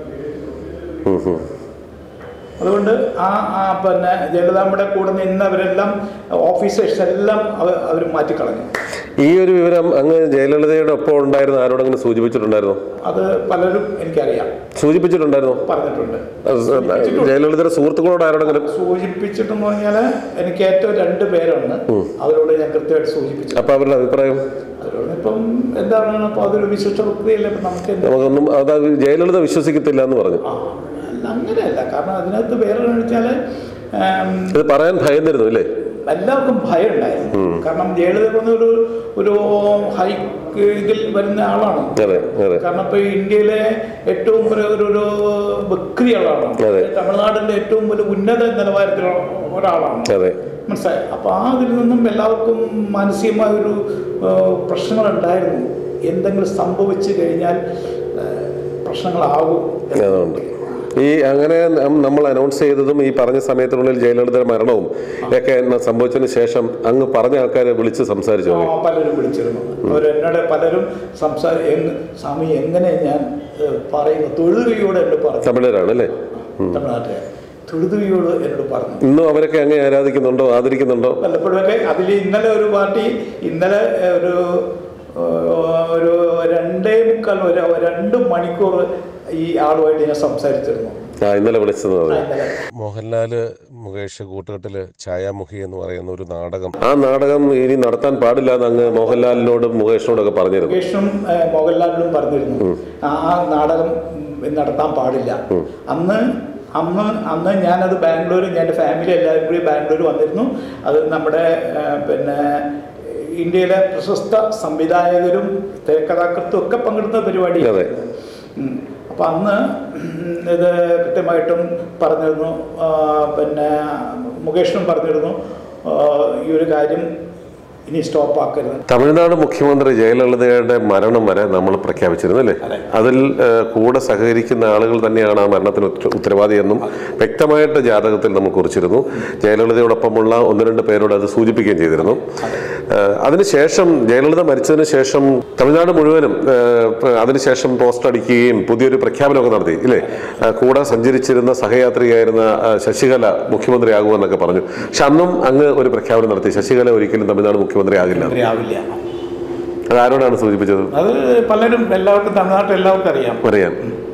Speaker 2: അതുകൊണ്ട് പിന്നെ ജയലളിതയുടെ കൂടെ നിന്നവരെല്ലാം ഓഫീസേഴ്സ് എല്ലാം അവർ മാറ്റിക്കളഞ്ഞു.
Speaker 1: ഈ ഒരു വിവരം അങ്ങ് ജയലളിതയുടെ ഒപ്പം ഉണ്ടായിരുന്ന ആരോടെങ്കിലും സൂചിപ്പിച്ചിട്ടുണ്ടായിരുന്നു?
Speaker 2: അത് പലരും എനിക്കറിയാം.
Speaker 1: സൂചിപ്പിച്ചിട്ടുണ്ടായിരുന്നു?
Speaker 2: പറഞ്ഞിട്ടുണ്ട്.
Speaker 1: ജയലളിതയുടെ സുഹൃത്തുക്കളോട് ആരോടെങ്കിലും
Speaker 2: സൂചിപ്പിച്ചിട്ടെന്ന് പറഞ്ഞാൽ എനിക്ക് ഏറ്റവും 2 പേരാണ്. അവരോട് ഞാൻ കൃത്യമായിട്ട് സൂചിപ്പിച്ചു.
Speaker 1: അപ്പൊ അവരുടെ അഭിപ്രായം
Speaker 2: ഇപ്പം എന്താണ്, അപ്പൊ അതൊരു വിശിഷ്ട പ്രക്രിയല്ലേ.
Speaker 1: നമുക്കൊന്നും ജയലളിത വിശ്വസിക്കത്തില്ല എന്ന് പറഞ്ഞു.
Speaker 2: അങ്ങനെയല്ല, കാരണം അതിനകത്ത് വേറെ വെച്ചാല്
Speaker 1: ഇത് പറയാൻ ഭയന്നിരുന്നു അല്ലേ?
Speaker 2: എല്ലാവർക്കും ഭയം ഉണ്ടായിരുന്നു. കാരണം ജയലളിത ഒരു ഹൈ ഇതിൽ വരുന്ന ആളാണ്. കാരണം ഇപ്പൊ ഇന്ത്യയിലെ ഏറ്റവും ഒരു ബക്രിയാളാണ്. തമിഴ്നാടിന്റെ ഏറ്റവും വലിയ ഉന്നത നിലവാരത്തിലുള്ള ഒരാളാണ്. മനസ്സിലായി. അപ്പൊ അതിൽ നിന്നും എല്ലാവർക്കും മാനസികമായ ഒരു പ്രശ്നങ്ങളുണ്ടായിരുന്നു. എന്തെങ്കിലും സംഭവിച്ചു കഴിഞ്ഞാൽ പ്രശ്നങ്ങളാകും.
Speaker 1: അങ്ങനെ നമ്മൾ അനൗൺസ് ചെയ്തതും ഈ പറഞ്ഞ സമയത്തിനുള്ളിൽ ജയലളിതയുടെ മരണവും ഒക്കെ സംഭവിച്ചതിന് ശേഷം അങ്ങ് പറഞ്ഞ ആൾക്കാരെ വിളിച്ച് സംസാരിച്ചു?
Speaker 2: പലരും വിളിച്ചിരുന്നു. അവരെന്നോട് പലരും സ്വാമി എങ്ങനെ ഞാൻ പറയുന്നു, തൊഴുകയോടെ എന്നോട് പറഞ്ഞു.
Speaker 1: തമിഴരാണ് അല്ലേ?
Speaker 2: തമിഴ്നാട്ടിലെ തൊഴുകയോട് എന്നോട് പറഞ്ഞു.
Speaker 1: ഇന്നും അവരൊക്കെ അങ്ങ് ആരാധിക്കുന്നുണ്ടോ, ആദരിക്കുന്നുണ്ടോ?
Speaker 2: വല്ലപ്പോഴൊക്കെ. അതിൽ ഇന്നലെ ഒരു പാർട്ടി ഒരു 2 മണിക്കൂർ ഈ ആളുമായിട്ട് ഞാൻ സംസാരിച്ചിരുന്നു.
Speaker 1: ഇന്നലെ വിളിച്ചത്. മോഹൻലാല് മുകേഷ് കൂട്ടുകെട്ടില് ഛായാമുഖി എന്ന് പറയുന്ന ഒരു നാടകം, ആ നാടകം ഇനി നടത്താൻ പാടില്ല എന്ന് അങ്ങ് മോഹൻലാലിനോടും മുകേഷിനോടൊക്കെ പറഞ്ഞിരുന്നു.
Speaker 2: മുകേഷും മോഹൻലാലിനോടും പറഞ്ഞിരുന്നു ആ നാടകം നടത്താൻ പാടില്ല. അന്ന് ഞാനത് ബാംഗ്ലൂർ, എൻ്റെ ഫാമിലി എല്ലാവരും കൂടി ബാംഗ്ലൂർ വന്നിരുന്നു. അത് നമ്മുടെ പിന്നെ ഇന്ത്യയിലെ പ്രശസ്ത സംവിധായകരും തിരക്കഥാകൃത്തും ഒക്കെ പങ്കെടുത്ത പരിപാടിയാണ്. അപ്പം അന്ന് ഇത് കൃത്യമായിട്ടും പറഞ്ഞിരുന്നു. പിന്നെ മുകേഷിനും പറഞ്ഞിരുന്നു ഈ ഒരു കാര്യം ഇനി സ്റ്റോപ്പ് ആക്കരുത്.
Speaker 1: തമിഴ്നാട് മുഖ്യമന്ത്രി ജയലളിതയുടെ മരണം വരെ നമ്മൾ പ്രഖ്യാപിച്ചിരുന്നു അല്ലേ? അതിൽ കൂടെ സഹകരിക്കുന്ന ആളുകൾ തന്നെയാണ് ആ മരണത്തിന് ഉത്തരവാദിയെന്നും വ്യക്തമായിട്ട് ജാതകത്തിൽ നമ്മൾ കുറിച്ചിരുന്നു. ജയലളിതയോടൊപ്പമുള്ള 1-2 പേരോട് അത് സൂചിപ്പിക്കുകയും ചെയ്തിരുന്നു. അതിനുശേഷം ജയലളിത മരിച്ചതിന് ശേഷം തമിഴ്നാട് മുഴുവനും അതിനുശേഷം പോസ്റ്റ് അടിക്കുകയും പുതിയൊരു പ്രഖ്യാപനമൊക്കെ നടത്തി ഇല്ലേ? കൂടെ സഞ്ചരിച്ചിരുന്ന സഹയാത്രികയായിരുന്ന ശശികല മുഖ്യമന്ത്രിയാകുമെന്നൊക്കെ പറഞ്ഞു. പക്ഷെ അന്നും അങ്ങ് ഒരു പ്രഖ്യാപനം നടത്തി, ശശികല ഒരിക്കലും തമിഴ്നാട് മുഖ്യമന്ത്രി ആകില്ല. അത് ആരോടാണ് സൂചിപ്പിച്ചത്?
Speaker 2: അത് പലരും, എല്ലാവർക്കും തമിഴ്നാട്ടിൽ എല്ലാവർക്കും അറിയാം.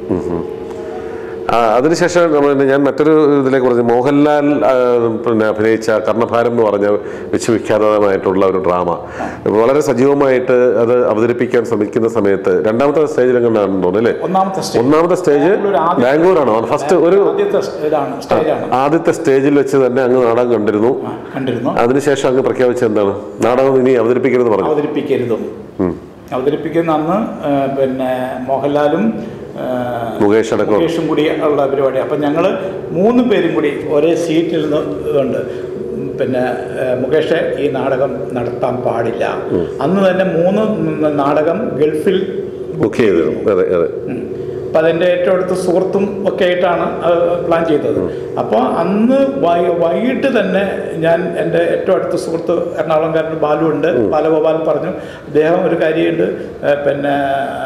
Speaker 1: അതിനുശേഷം ഞാൻ മറ്റൊരു ഇതിലേക്ക് പറഞ്ഞു. മോഹൻലാൽ അഭിനയിച്ച കർണഭാരം എന്ന് പറഞ്ഞ വിശ്വവിഖ്യാതമായിട്ടുള്ള ഒരു ഡ്രാമ വളരെ സജീവമായിട്ട് അത് അവതരിപ്പിക്കാൻ ശ്രമിക്കുന്ന സമയത്ത് 2ാമത്തെ സ്റ്റേജിൽ എങ്ങനെയാണെന്ന് തോന്നുന്നു അല്ലേ? 1ാമത്തെ സ്റ്റേജ് ബാംഗ്ലൂരാണോ? ഫസ്റ്റ് ഒരു ആദ്യത്തെ സ്റ്റേജിൽ വെച്ച് തന്നെ അങ്ങ് നാടകം കണ്ടിരുന്നു. അതിനുശേഷം അങ്ങ് പ്രഖ്യാപിച്ചത് എന്താണ്? നാടകം ഇനി അവതരിപ്പിക്കരുത് പറഞ്ഞു.
Speaker 2: അവതരിപ്പിക്കുന്ന അന്ന് പിന്നെ മോഹൻലാലും
Speaker 1: മുകേഷും
Speaker 2: കൂടി ഉള്ള പരിപാടി. അപ്പം ഞങ്ങൾ 3 പേരും കൂടി ഒരേ സീറ്റിൽ നിന്നുകൊണ്ട് പിന്നെ മുകേഷ് ഈ നാടകം നടത്താൻ പാടില്ല. അന്ന് തന്നെ 3 നാടകം ഗൾഫിൽ
Speaker 1: ബുക്ക് ചെയ്തിരുന്നു.
Speaker 2: അപ്പം അതിൻ്റെ ഏറ്റവും അടുത്ത സുഹൃത്തും ഒക്കെ ആയിട്ടാണ് പ്ലാൻ ചെയ്തത്. അപ്പോൾ അന്ന് വൈകിട്ട് തന്നെ ഞാൻ എൻ്റെ ഏറ്റവും അടുത്ത സുഹൃത്ത് എറണാകുളംകാരൻ ബാലു ഉണ്ട്, ബാലഗോപാൽ പറഞ്ഞു, അദ്ദേഹം ഒരു കാര്യമുണ്ട്, പിന്നെ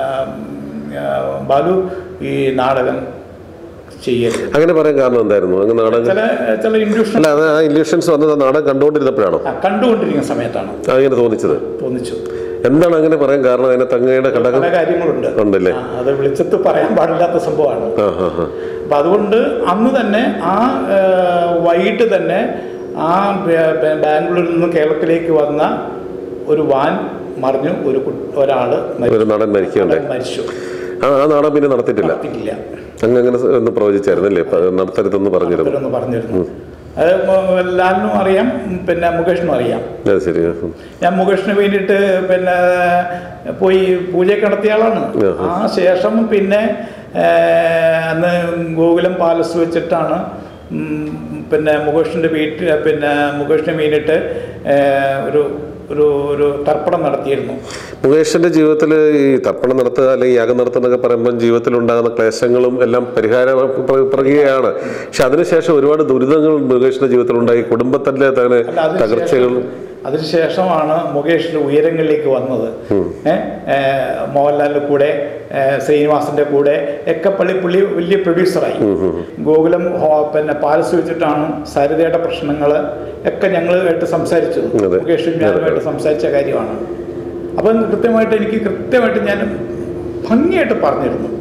Speaker 2: ബാലു ഈ നാടകം ചെയ്യരുത്.
Speaker 1: അങ്ങനെ പറയാൻ കാരണം എന്തായിരുന്നു?
Speaker 2: ചില ഇൻഡ്യൂഷൻ
Speaker 1: ഇല്യൂഷൻസ് വന്നത് നാടകം കണ്ടുകൊണ്ടിരുന്നപ്പോഴാണോ?
Speaker 2: കണ്ടുകൊണ്ടിരിക്കുന്ന സമയത്താണ്
Speaker 1: അങ്ങനെ തോന്നിച്ചു. എന്താണ് അങ്ങനെ പറയാൻ കാരണം? അതിനെ തങ്ങയുടെ
Speaker 2: പല കാര്യങ്ങളുണ്ട്
Speaker 1: ഉണ്ടല്ലേ,
Speaker 2: അത് വിളിച്ചത്ത് പറയാൻ പാടില്ലാത്ത സംഭവമാണ്. അപ്പം അതുകൊണ്ട് അന്ന് തന്നെ ആ വൈകിട്ട് തന്നെ ആ ബാംഗ്ലൂരിൽ നിന്ന് കേരളത്തിലേക്ക് വന്ന ഒരു വാൻ മറിഞ്ഞു, ഒരാൾ
Speaker 1: നടൻ മരിച്ചു. ആ നാടകം പിന്നെ നടത്തിയിട്ടില്ല. അങ്ങനെ ഒന്ന് പ്രവചിച്ചായിരുന്നല്ലേ, നടത്തരുതെന്ന് പറഞ്ഞിരുന്നു.
Speaker 2: അത് ലാലിനും അറിയാം, പിന്നെ മുകേഷിനും അറിയാം.
Speaker 1: ശരി.
Speaker 2: ഞാൻ മുകേഷിന് വേണ്ടിയിട്ട് പിന്നെ പോയി പൂജയൊക്കെ നടത്തിയ ആളാണ്. ആ ശേഷം പിന്നെ അന്ന് ഗോകുലം പാലസ് വെച്ചിട്ടാണ് പിന്നെ മുകേഷിൻ്റെ മുകേഷിന് വേണ്ടിയിട്ട് ഒരു തർപ്പണം നടത്തിയിരുന്നു.
Speaker 1: മുകേഷിന്റെ ജീവിതത്തിൽ ഈ തർപ്പണം നടത്തുക അല്ലെങ്കിൽ യാഗം നടത്തുക എന്നൊക്കെ പറയുമ്പോൾ ജീവിതത്തിൽ ഉണ്ടാകുന്ന ക്ലേശങ്ങളും എല്ലാം പരിഹാര പ്രക്രിയയാണ്. പക്ഷെ അതിനുശേഷം ഒരുപാട് ദുരിതങ്ങൾ മുകേഷിന്റെ ജീവിതത്തിൽ ഉണ്ടായി, കുടുംബത്തിന്റെ തന്നെ തകർച്ചകൾ.
Speaker 2: അതിനുശേഷമാണ് മുകേഷിന്റെ ഉയരങ്ങളിലേക്ക് വന്നത്. മോഹൻലാലിന്റെ കൂടെ, ശ്രീനിവാസിന്റെ കൂടെ ഒക്കെ പുള്ളി വലിയ പ്രൊഡ്യൂസറായി. ഗോകുലം പിന്നെ പാലസ് വെച്ചിട്ടാണ് സരിതയുടെ പ്രശ്നങ്ങൾ ഒക്കെ ഞങ്ങളുമായിട്ട് സംസാരിച്ചത്. മുകേഷും ഞാനുമായിട്ട് സംസാരിച്ച കാര്യമാണ്. അപ്പം കൃത്യമായിട്ട് ഞാൻ ഭംഗിയായിട്ട് പറഞ്ഞിരുന്നു,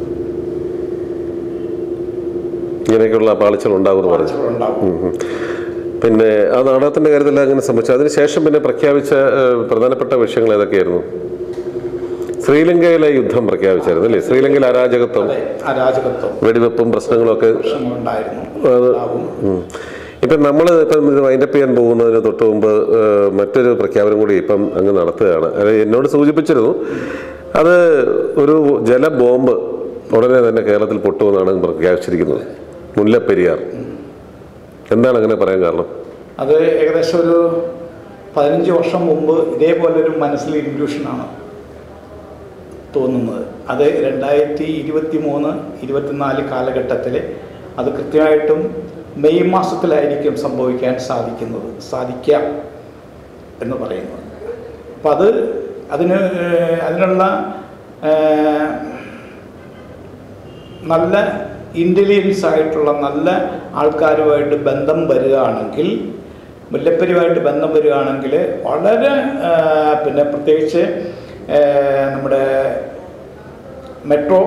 Speaker 1: ഇങ്ങനെയൊക്കെയുള്ള പാളിച്ചകൾ ഉണ്ടാകും. പിന്നെ ആ നാടകത്തിന്റെ കാര്യത്തിൽ അങ്ങനെ സംഭവിച്ചു. അതിനുശേഷം പിന്നെ പ്രഖ്യാപിച്ച പ്രധാനപ്പെട്ട വിഷയങ്ങൾ ഏതൊക്കെയായിരുന്നു? ശ്രീലങ്കയിലെ യുദ്ധം പ്രഖ്യാപിച്ചായിരുന്നു അല്ലേ? ശ്രീലങ്കയിൽ അരാജകത്വം, വെടിവെപ്പും പ്രശ്നങ്ങളും ഒക്കെ ഇപ്പം നമ്മൾ ഇത് വൈൻഡപ്പ് ചെയ്യാൻ പോകുന്നതിന് തൊട്ട് മുമ്പ് മറ്റൊരു പ്രഖ്യാപനം കൂടി ഇപ്പം അങ്ങ് നടത്തുകയാണ്. അത് എന്നോട് സൂചിപ്പിച്ചിരുന്നു, അത് ഒരു ജല ബോംബ് ഉടനെ തന്നെ കേരളത്തിൽ പൊട്ടുമെന്നാണ് പ്രഖ്യാപിച്ചിരിക്കുന്നത്. മുല്ലപ്പെരിയാർ. എന്താണ് അങ്ങനെ പറയാൻ കാരണം?
Speaker 2: അത് ഏകദേശം ഒരു 15 വർഷം മുമ്പ് ഇതേപോലൊരു മനസ്സിൽ ഇൻഡ്യൂഷനാണ് തോന്നുന്നത്. അത് 2023-24 കാലഘട്ടത്തിൽ അത് കൃത്യമായിട്ടും മെയ് മാസത്തിലായിരിക്കും സംഭവിക്കാൻ സാധിക്കാം എന്ന് പറയുന്നത്. അപ്പം അതിനുള്ള നല്ല ഇൻ്റലിജൻസ് ആയിട്ടുള്ള നല്ല ആൾക്കാരുമായിട്ട് ബന്ധം വരികയാണെങ്കിൽ, മുല്ലപ്പെരിയുമായിട്ട് ബന്ധം വരികയാണെങ്കിൽ വളരെ പിന്നെ പ്രത്യേകിച്ച് നമ്മുടെ മെട്രോ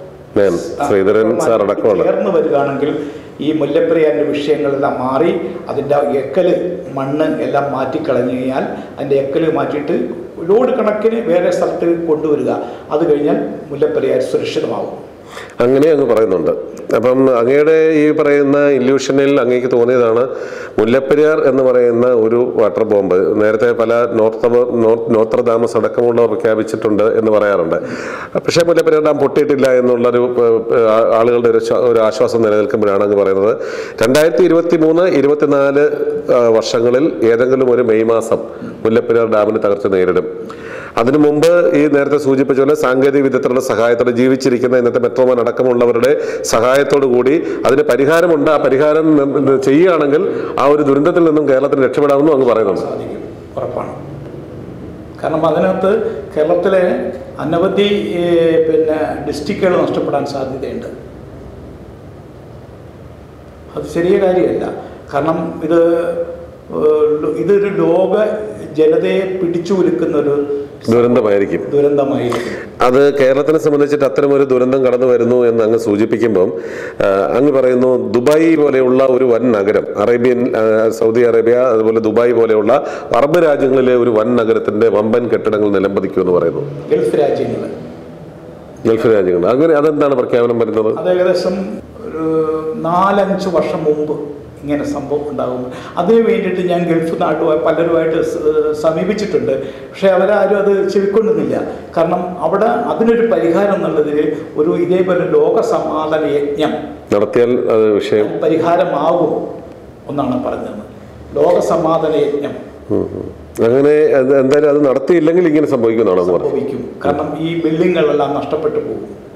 Speaker 2: ചേർന്ന് വരികയാണെങ്കിൽ ഈ മുല്ലപ്പെരിയാറിൻ്റെ വിഷയങ്ങളെല്ലാം മാറി അതിൻ്റെ എക്കല് മണ്ണ് എല്ലാം മാറ്റിക്കളഞ്ഞു കഴിഞ്ഞാൽ അതിൻ്റെ എക്കല് മാറ്റിയിട്ട് ലോഡ് കണക്കിന് വേറെ സ്ഥലത്ത് കൊണ്ടുവരിക, അത് കഴിഞ്ഞാൽ മുല്ലപ്പെരിയാർ സുരക്ഷിതമാകും.
Speaker 1: അങ്ങനെ അങ്ങ് പറയുന്നുണ്ട്. അപ്പം അങ്ങയുടെ ഈ പറയുന്ന ഇല്യൂഷനിൽ അങ്ങേക്ക് തോന്നിയതാണ് മുല്ലപ്പെരിയാർ എന്ന് പറയുന്ന ഒരു വാട്ടർ ബോംബ്. നേരത്തെ പല നോർത്രദാമസ് അടക്കമുള്ളവർ പ്രഖ്യാപിച്ചിട്ടുണ്ട് എന്ന് പറയാറുണ്ട്. പക്ഷേ മുല്ലപ്പെരിയാർ ഡാം പൊട്ടിയിട്ടില്ല എന്നുള്ളൊരു ആളുകളുടെ ഒരു ആശ്വാസം നിലനിൽക്കുമ്പോഴാണ് അങ്ങ് പറയുന്നത് 2023-24 വർഷങ്ങളിൽ ഏതെങ്കിലും ഒരു മെയ് മാസം മുല്ലപ്പെരിയാർ ഡാമിന് തകർച്ച നേരിടും. അതിനു മുമ്പ് ഈ നേരത്തെ സൂചിപ്പിച്ച പോലെ സാങ്കേതിക വിദഗ്ധരുടെ സഹായത്തോടെ ജീവിച്ചിരിക്കുന്ന ഇന്നത്തെ മെട്രോമാൻ അടക്കമുള്ളവരുടെ സഹായത്തോടു കൂടി അതിന് പരിഹാരമുണ്ട്. ആ പരിഹാരം ചെയ്യുകയാണെങ്കിൽ ആ ഒരു ദുരന്തത്തിൽ നിന്നും കേരളത്തിന് രക്ഷപ്പെടാമെന്നും അങ്ങ് പറയുന്നുണ്ട്.
Speaker 2: ഉറപ്പാണ്. കാരണം അതിനകത്ത് കേരളത്തിലെ അനവധി പിന്നെ ഡിസ്ട്രിക്റ്റുകൾ നഷ്ടപ്പെടാൻ സാധ്യതയുണ്ട്. അത് ചെറിയ കാര്യമല്ല. കാരണം ഇതൊരു ലോക ജനതയെ പിടിച്ചു കുലുക്കുന്നൊരു
Speaker 1: ദുരന്തമായിരിക്കും. അത് കേരളത്തിനെ സംബന്ധിച്ചിട്ട് അത്തരമൊരു ദുരന്തം കടന്നു വരുന്നു എന്ന് അങ്ങ് സൂചിപ്പിക്കുമ്പം അങ്ങ് പറയുന്നു ദുബായ് പോലെയുള്ള ഒരു വൻ നഗരം, സൗദി അറേബ്യ അതുപോലെ ദുബായ് പോലെയുള്ള അറബ് രാജ്യങ്ങളിലെ ഒരു വൻ നഗരത്തിന്റെ വമ്പൻ കെട്ടിടങ്ങൾ നിലംപതിക്കുമെന്ന് പറയുന്നു.
Speaker 2: ഗൾഫ്
Speaker 1: രാജ്യങ്ങൾ അങ്ങനെ അതെന്താണ് പ്രഖ്യാപനം വരുന്നത്?
Speaker 2: അത് ഏകദേശം ഒരു 4-5 വർഷം മുമ്പ് ഇങ്ങനെ സംഭവം ഉണ്ടാകും. അതിന് വേണ്ടിയിട്ട് ഞാൻ ഗൾഫ് പലരുമായിട്ട് സമീപിച്ചിട്ടുണ്ട്. പക്ഷേ അവരാരും അത് ചെവിക്കൊള്ളുന്നില്ല. കാരണം അവിടെ അതിനൊരു പരിഹാരം എന്നുള്ളതിൽ ഇതേപോലെ ലോക സമാധാന യജ്ഞം നടത്തിയാൽ അത് വിഷയം പരിഹാരമാകും എന്നാണ് പറഞ്ഞത്. ലോക സമാധാന യജ്ഞം
Speaker 1: അങ്ങനെ എന്തായാലും അത് നടത്തിയില്ലെങ്കിൽ ഇങ്ങനെ സംഭവിക്കും.
Speaker 2: കാരണം ഈ ബിൽഡിങ്ങുകളെല്ലാം നഷ്ടപ്പെട്ടു പോകും.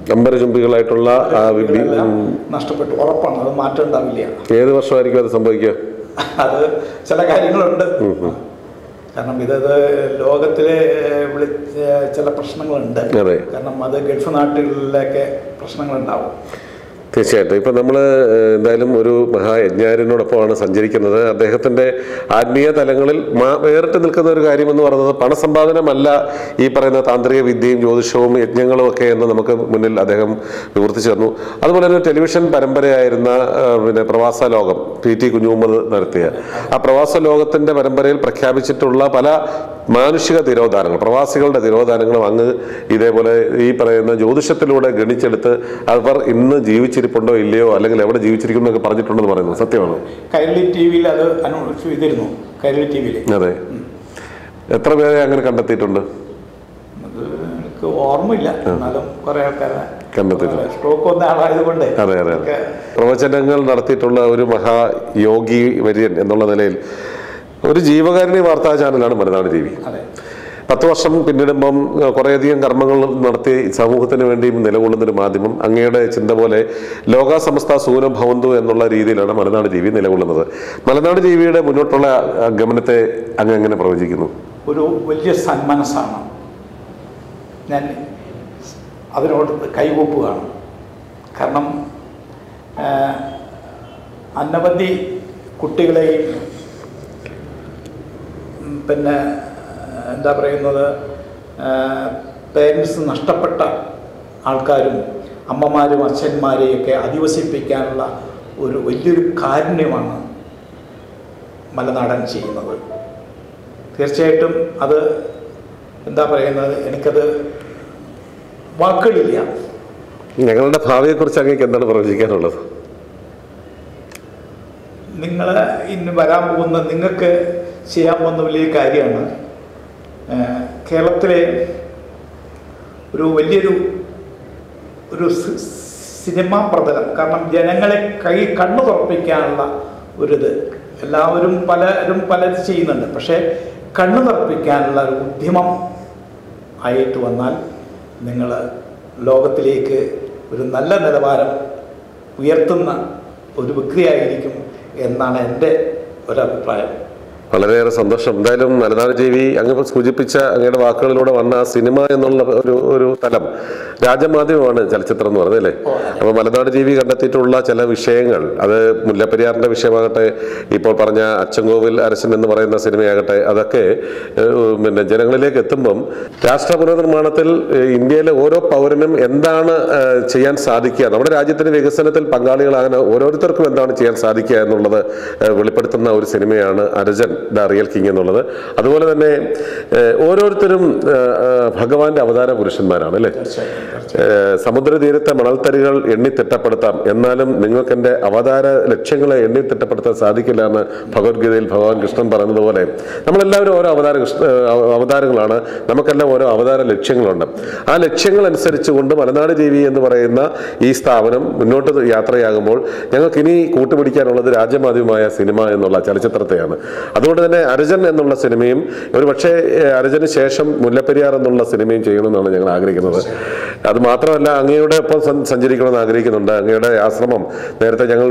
Speaker 1: അമ്പരചുംബികളായിട്ടുള്ള ആ
Speaker 2: നഷ്ടപ്പെട്ടു, ഉറപ്പാണ്, അത് മാറ്റം ഉണ്ടാവില്ല.
Speaker 1: ഏത് വർഷമായിരിക്കും അത് സംഭവിക്കുക?
Speaker 2: അത് ചില കാര്യങ്ങളുണ്ട്. കാരണം ഇതത് ലോകത്തിലെ ചില പ്രശ്നങ്ങളുണ്ട്. കാരണം അത് ഗൾഫ് നാട്ടുകളിലൊക്കെ പ്രശ്നങ്ങളുണ്ടാവും.
Speaker 1: തീർച്ചയായിട്ടും. ഇപ്പം നമ്മൾ എന്തായാലും ഒരു മഹായജ്ഞാരിനോടൊപ്പമാണ് സഞ്ചരിക്കുന്നത്. അദ്ദേഹത്തിൻ്റെ ആത്മീയ തലങ്ങളിൽ വേറിട്ട് നിൽക്കുന്ന ഒരു കാര്യമെന്ന് പറയുന്നത് പണസമ്പാദനമല്ല ഈ പറയുന്ന താന്ത്രിക വിദ്യയും ജ്യോതിഷവും യജ്ഞങ്ങളും ഒക്കെ എന്ന് നമുക്ക് മുന്നിൽ അദ്ദേഹം വിവർത്തിച്ചു തന്നു. അതുപോലെ തന്നെ ടെലിവിഷൻ പരമ്പരയായിരുന്ന പിന്നെ പ്രവാസ ലോകം PT കുഞ്ഞുമുഹമ്മദ് നടത്തിയ ആ പ്രവാസ ലോകത്തിൻ്റെ പരമ്പരയിൽ പ്രഖ്യാപിച്ചിട്ടുള്ള പല മാനുഷിക തിരോധാനങ്ങൾ, പ്രവാസികളുടെ തിരോധാനങ്ങളും അങ്ങ് ഇതേപോലെ ഈ പറയുന്ന ജ്യോതിഷത്തിലൂടെ ഗണിച്ചെടുത്ത് അവർ ഇന്ന് ജീവിച്ചിരിപ്പുണ്ടോ ഇല്ലയോ, അല്ലെങ്കിൽ എവിടെ ജീവിച്ചിരിക്കും എന്നൊക്കെ പറഞ്ഞിട്ടുണ്ടെന്ന് പറയുന്നത് സത്യമാണ്.
Speaker 2: കൈരളി TV-യിൽ അത് അനൗൺസ് ചെയ്തിരുന്നു. കൈരളി TV-യിൽ.
Speaker 1: അതെ. എത്ര പേരെ അങ്ങനെ കണ്ടെത്തിയിട്ടുണ്ട്?
Speaker 2: എനിക്ക് ഓർമ്മയില്ല, എന്നാലും കുറെ ആൾക്കാരെ
Speaker 1: കണ്ടെത്തിയിട്ടുണ്ട്.
Speaker 2: സ്ട്രോക്ക് വന്ന ആളായതുകൊണ്ട്.
Speaker 1: അതെ അതെ അതെ. പ്രവചനങ്ങൾ നടത്തിയിട്ടുള്ള ഒരു മഹായോഗി വര്യൻ എന്നുള്ള നിലയിൽ ഒരു ജീവകാരുണ്യ വാർത്താ ചാനലാണ് മലനാട് TV. 10 വർഷം പിന്നിടുമ്പം കുറേയധികം കർമ്മങ്ങൾ നടത്തി സമൂഹത്തിന് വേണ്ടി നിലകൊള്ളുന്നൊരു മാധ്യമം. അങ്ങയുടെ ചിന്ത പോലെ ലോകാസമസ്ത സൂനം ഭവന്തു എന്നുള്ള രീതിയിലാണ് മലനാട് TV നിലകൊള്ളുന്നത്. മലനാട് TVയുടെ മുന്നോട്ടുള്ള ഗമനത്തെ അങ്ങ് എങ്ങനെ പ്രവചിക്കുന്നു?
Speaker 2: ഒരു വലിയ സന്മനസ്സാണ്, ഞാൻ അതിനോട് കൈകൂപ്പുകയാണ്. കാരണം അനവധി കുട്ടികളെയും പിന്നെ എന്താ പറയുന്നത്, പേരൻസ് നഷ്ടപ്പെട്ട ആൾക്കാരും അമ്മമാരും അച്ഛന്മാരെയൊക്കെ അധിവസിപ്പിക്കാനുള്ള ഒരു വലിയൊരു കാരുണ്യമാണ് മലനാടൻ ചെയ്യുന്നത്. തീർച്ചയായിട്ടും അത് എന്താ പറയുന്നത്, എനിക്കത് വാക്കുകളില്ല.
Speaker 1: ഞങ്ങളുടെ ഭാവിയെക്കുറിച്ച് അങ്ങേക്ക് എന്താണ് പ്രവചിക്കാനുള്ളത്?
Speaker 2: നിങ്ങൾ ഇന്ന് വരാൻ പോകുന്ന, നിങ്ങൾക്ക് ചെയ്യാൻ പോകുന്ന വലിയ കാര്യമാണ്. കേരളത്തിലെ ഒരു വലിയൊരു സിനിമാ പ്രതലം. കാരണം ജനങ്ങളെ കണ്ണു തുറപ്പിക്കാനുള്ള ഒരിത് എല്ലാവരും പലരും ചെയ്യുന്നുണ്ട്. പക്ഷേ കണ്ണു തുറപ്പിക്കാനുള്ള ഒരു ഉദ്യമം ആയിട്ട് വന്നാൽ നിങ്ങൾ ലോകത്തിലേക്ക് ഒരു നല്ല നിലവാരം ഉയർത്തുന്ന ഒരു വ്യക്തിയായിരിക്കും എന്നാണ് എൻ്റെ ഒരഭിപ്രായം.
Speaker 1: വളരെയേറെ സന്തോഷം. എന്തായാലും മലനാട് TV അങ്ങ് സൂചിപ്പിച്ച അങ്ങയുടെ വാക്കുകളിലൂടെ വന്ന ആ സിനിമ എന്നുള്ള ഒരു തലം രാജമാധ്യമമാണ് ചലച്ചിത്രം എന്ന് പറഞ്ഞത് അല്ലേ? അപ്പോൾ മലനാട് TV കണ്ടെത്തിയിട്ടുള്ള ചില വിഷയങ്ങൾ, അത് മുല്ലപ്പെരിയാറിൻ്റെ വിഷയമാകട്ടെ, ഇപ്പോൾ പറഞ്ഞ അച്ചൻകോവിൽ അരശൻ എന്ന് പറയുന്ന സിനിമയാകട്ടെ, അതൊക്കെ പിന്നെ ജനങ്ങളിലേക്ക് എത്തുമ്പം രാഷ്ട്ര പുനർനിർമ്മാണത്തിൽ ഇന്ത്യയിലെ ഓരോ പൗരനും എന്താണ് ചെയ്യാൻ സാധിക്കുക, നമ്മുടെ രാജ്യത്തിൻ്റെ വികസനത്തിൽ പങ്കാളികളാകാൻ ഓരോരുത്തർക്കും എന്താണ് ചെയ്യാൻ സാധിക്കുക എന്നുള്ളത് വെളിപ്പെടുത്തുന്ന ഒരു സിനിമയാണ് അരജൻ ദ റിയൽ കിങ് എന്നുള്ളത്. അതുപോലെ തന്നെ ഓരോരുത്തരും ഭഗവാന്റെ അവതാര പുരുഷന്മാരാണ് അല്ലേ? സമുദ്രതീരത്തെ മണൽത്തരികൾ എണ്ണിത്തിട്ടപ്പെടുത്താം, എന്നാലും നിങ്ങൾക്ക് എൻ്റെ അവതാര ലക്ഷ്യങ്ങളെ എണ്ണിത്തിട്ടപ്പെടുത്താൻ സാധിക്കില്ല എന്ന് ഭഗവത്ഗീതയിൽ ഭഗവാൻ കൃഷ്ണൻ പറയുന്നത് പോലെ നമ്മളെല്ലാവരും ഓരോ അവതാരങ്ങളാണ്, നമുക്കെല്ലാം ഓരോ അവതാര ലക്ഷ്യങ്ങളുണ്ട്. ആ ലക്ഷ്യങ്ങൾ അനുസരിച്ചുകൊണ്ട് മലനാട് TV എന്ന് പറയുന്ന ഈ സ്ഥാപനം മുന്നോട്ട് യാത്രയാകുമ്പോൾ ഞങ്ങൾക്ക് ഇനി കൂട്ടുപിടിക്കാനുള്ളത് രാജ്യമാധ്യമമായ സിനിമ എന്നുള്ള ചലച്ചിത്രത്തെയാണ്. അതുകൊണ്ട് തന്നെ അരജൻ എന്നുള്ള സിനിമയും ഒരു പക്ഷേ അരജന് ശേഷം മുല്ലപ്പെരിയാർ എന്നുള്ള സിനിമയും ചെയ്യണമെന്നാണ് ഞങ്ങൾ ആഗ്രഹിക്കുന്നത്. അത് മാത്രമല്ല അങ്ങയുടെ ഒപ്പം സഞ്ചരിക്കണമെന്ന് ആഗ്രഹിക്കുന്നുണ്ട്. അങ്ങയുടെ ആശ്രമം നേരത്തെ ഞങ്ങൾ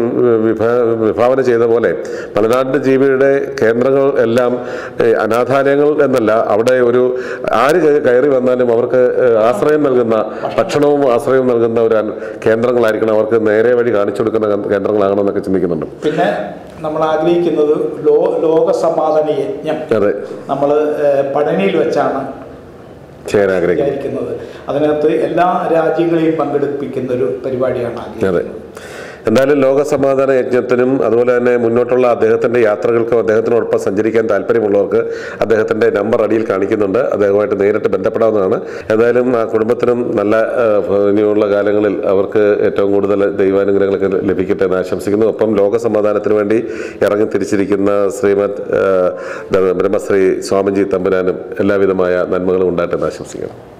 Speaker 1: വിഭാവന ചെയ്ത പോലെ മലനാട് TVയുടെ കേന്ദ്രങ്ങൾ എല്ലാം അനാഥാലയങ്ങൾ എന്നല്ല, അവിടെ ഒരു ആര് കയറി വന്നാലും അവർക്ക് ആശ്രയം നൽകുന്ന, ഭക്ഷണവും ആശ്രയവും നൽകുന്ന ഒരു കേന്ദ്രങ്ങളായിരിക്കണം, അവർക്ക് നേരെ വഴി കാണിച്ചു കൊടുക്കുന്ന കേന്ദ്രങ്ങളാകണമെന്നൊക്കെ ചിന്തിക്കുന്നുണ്ട്.
Speaker 2: പിന്നെ നമ്മൾ ആഗ്രഹിക്കുന്നത് ലോക സമാധാന യജ്ഞം നമ്മൾ പഴനിയിൽ വെച്ചാണ് ചെയ്യാൻ ആഗ്രഹിക്കുന്നത്. അതിനകത്ത് എല്ലാ രാജ്യങ്ങളെയും പങ്കെടുപ്പിക്കുന്ന ഒരു പരിപാടിയാണ് ആഗ്രഹിക്കുന്നത്.
Speaker 1: എന്തായാലും ലോക സമാധാന യജ്ഞത്തിനും അതുപോലെ തന്നെ മുന്നോട്ടുള്ള അദ്ദേഹത്തിൻ്റെ യാത്രകൾക്കും അദ്ദേഹത്തിനോടൊപ്പം സഞ്ചരിക്കാൻ താല്പര്യമുള്ളവർക്ക് അദ്ദേഹത്തിൻ്റെ നമ്പർ അടിയിൽ കാണിക്കുന്നുണ്ട്, അദ്ദേഹവുമായിട്ട് നേരിട്ട് ബന്ധപ്പെടാവുന്നതാണ്. എന്തായാലും ആ കുടുംബത്തിനും നല്ല ഇനിയുള്ള കാലങ്ങളിൽ അവർക്ക് ഏറ്റവും കൂടുതൽ ദൈവാനുഗ്രഹങ്ങളൊക്കെ ലഭിക്കട്ടെ എന്ന് ആശംസിക്കുന്നു. ഒപ്പം ലോക സമാധാനത്തിന് വേണ്ടി ഇറങ്ങി തിരിച്ചിരിക്കുന്ന ശ്രീമദ് ബ്രഹ്മശ്രീ സ്വാമിജി തമ്പുരാനും എല്ലാവിധമായ നന്മകളും ഉണ്ടായിട്ടെന്ന് ആശംസിക്കുന്നു.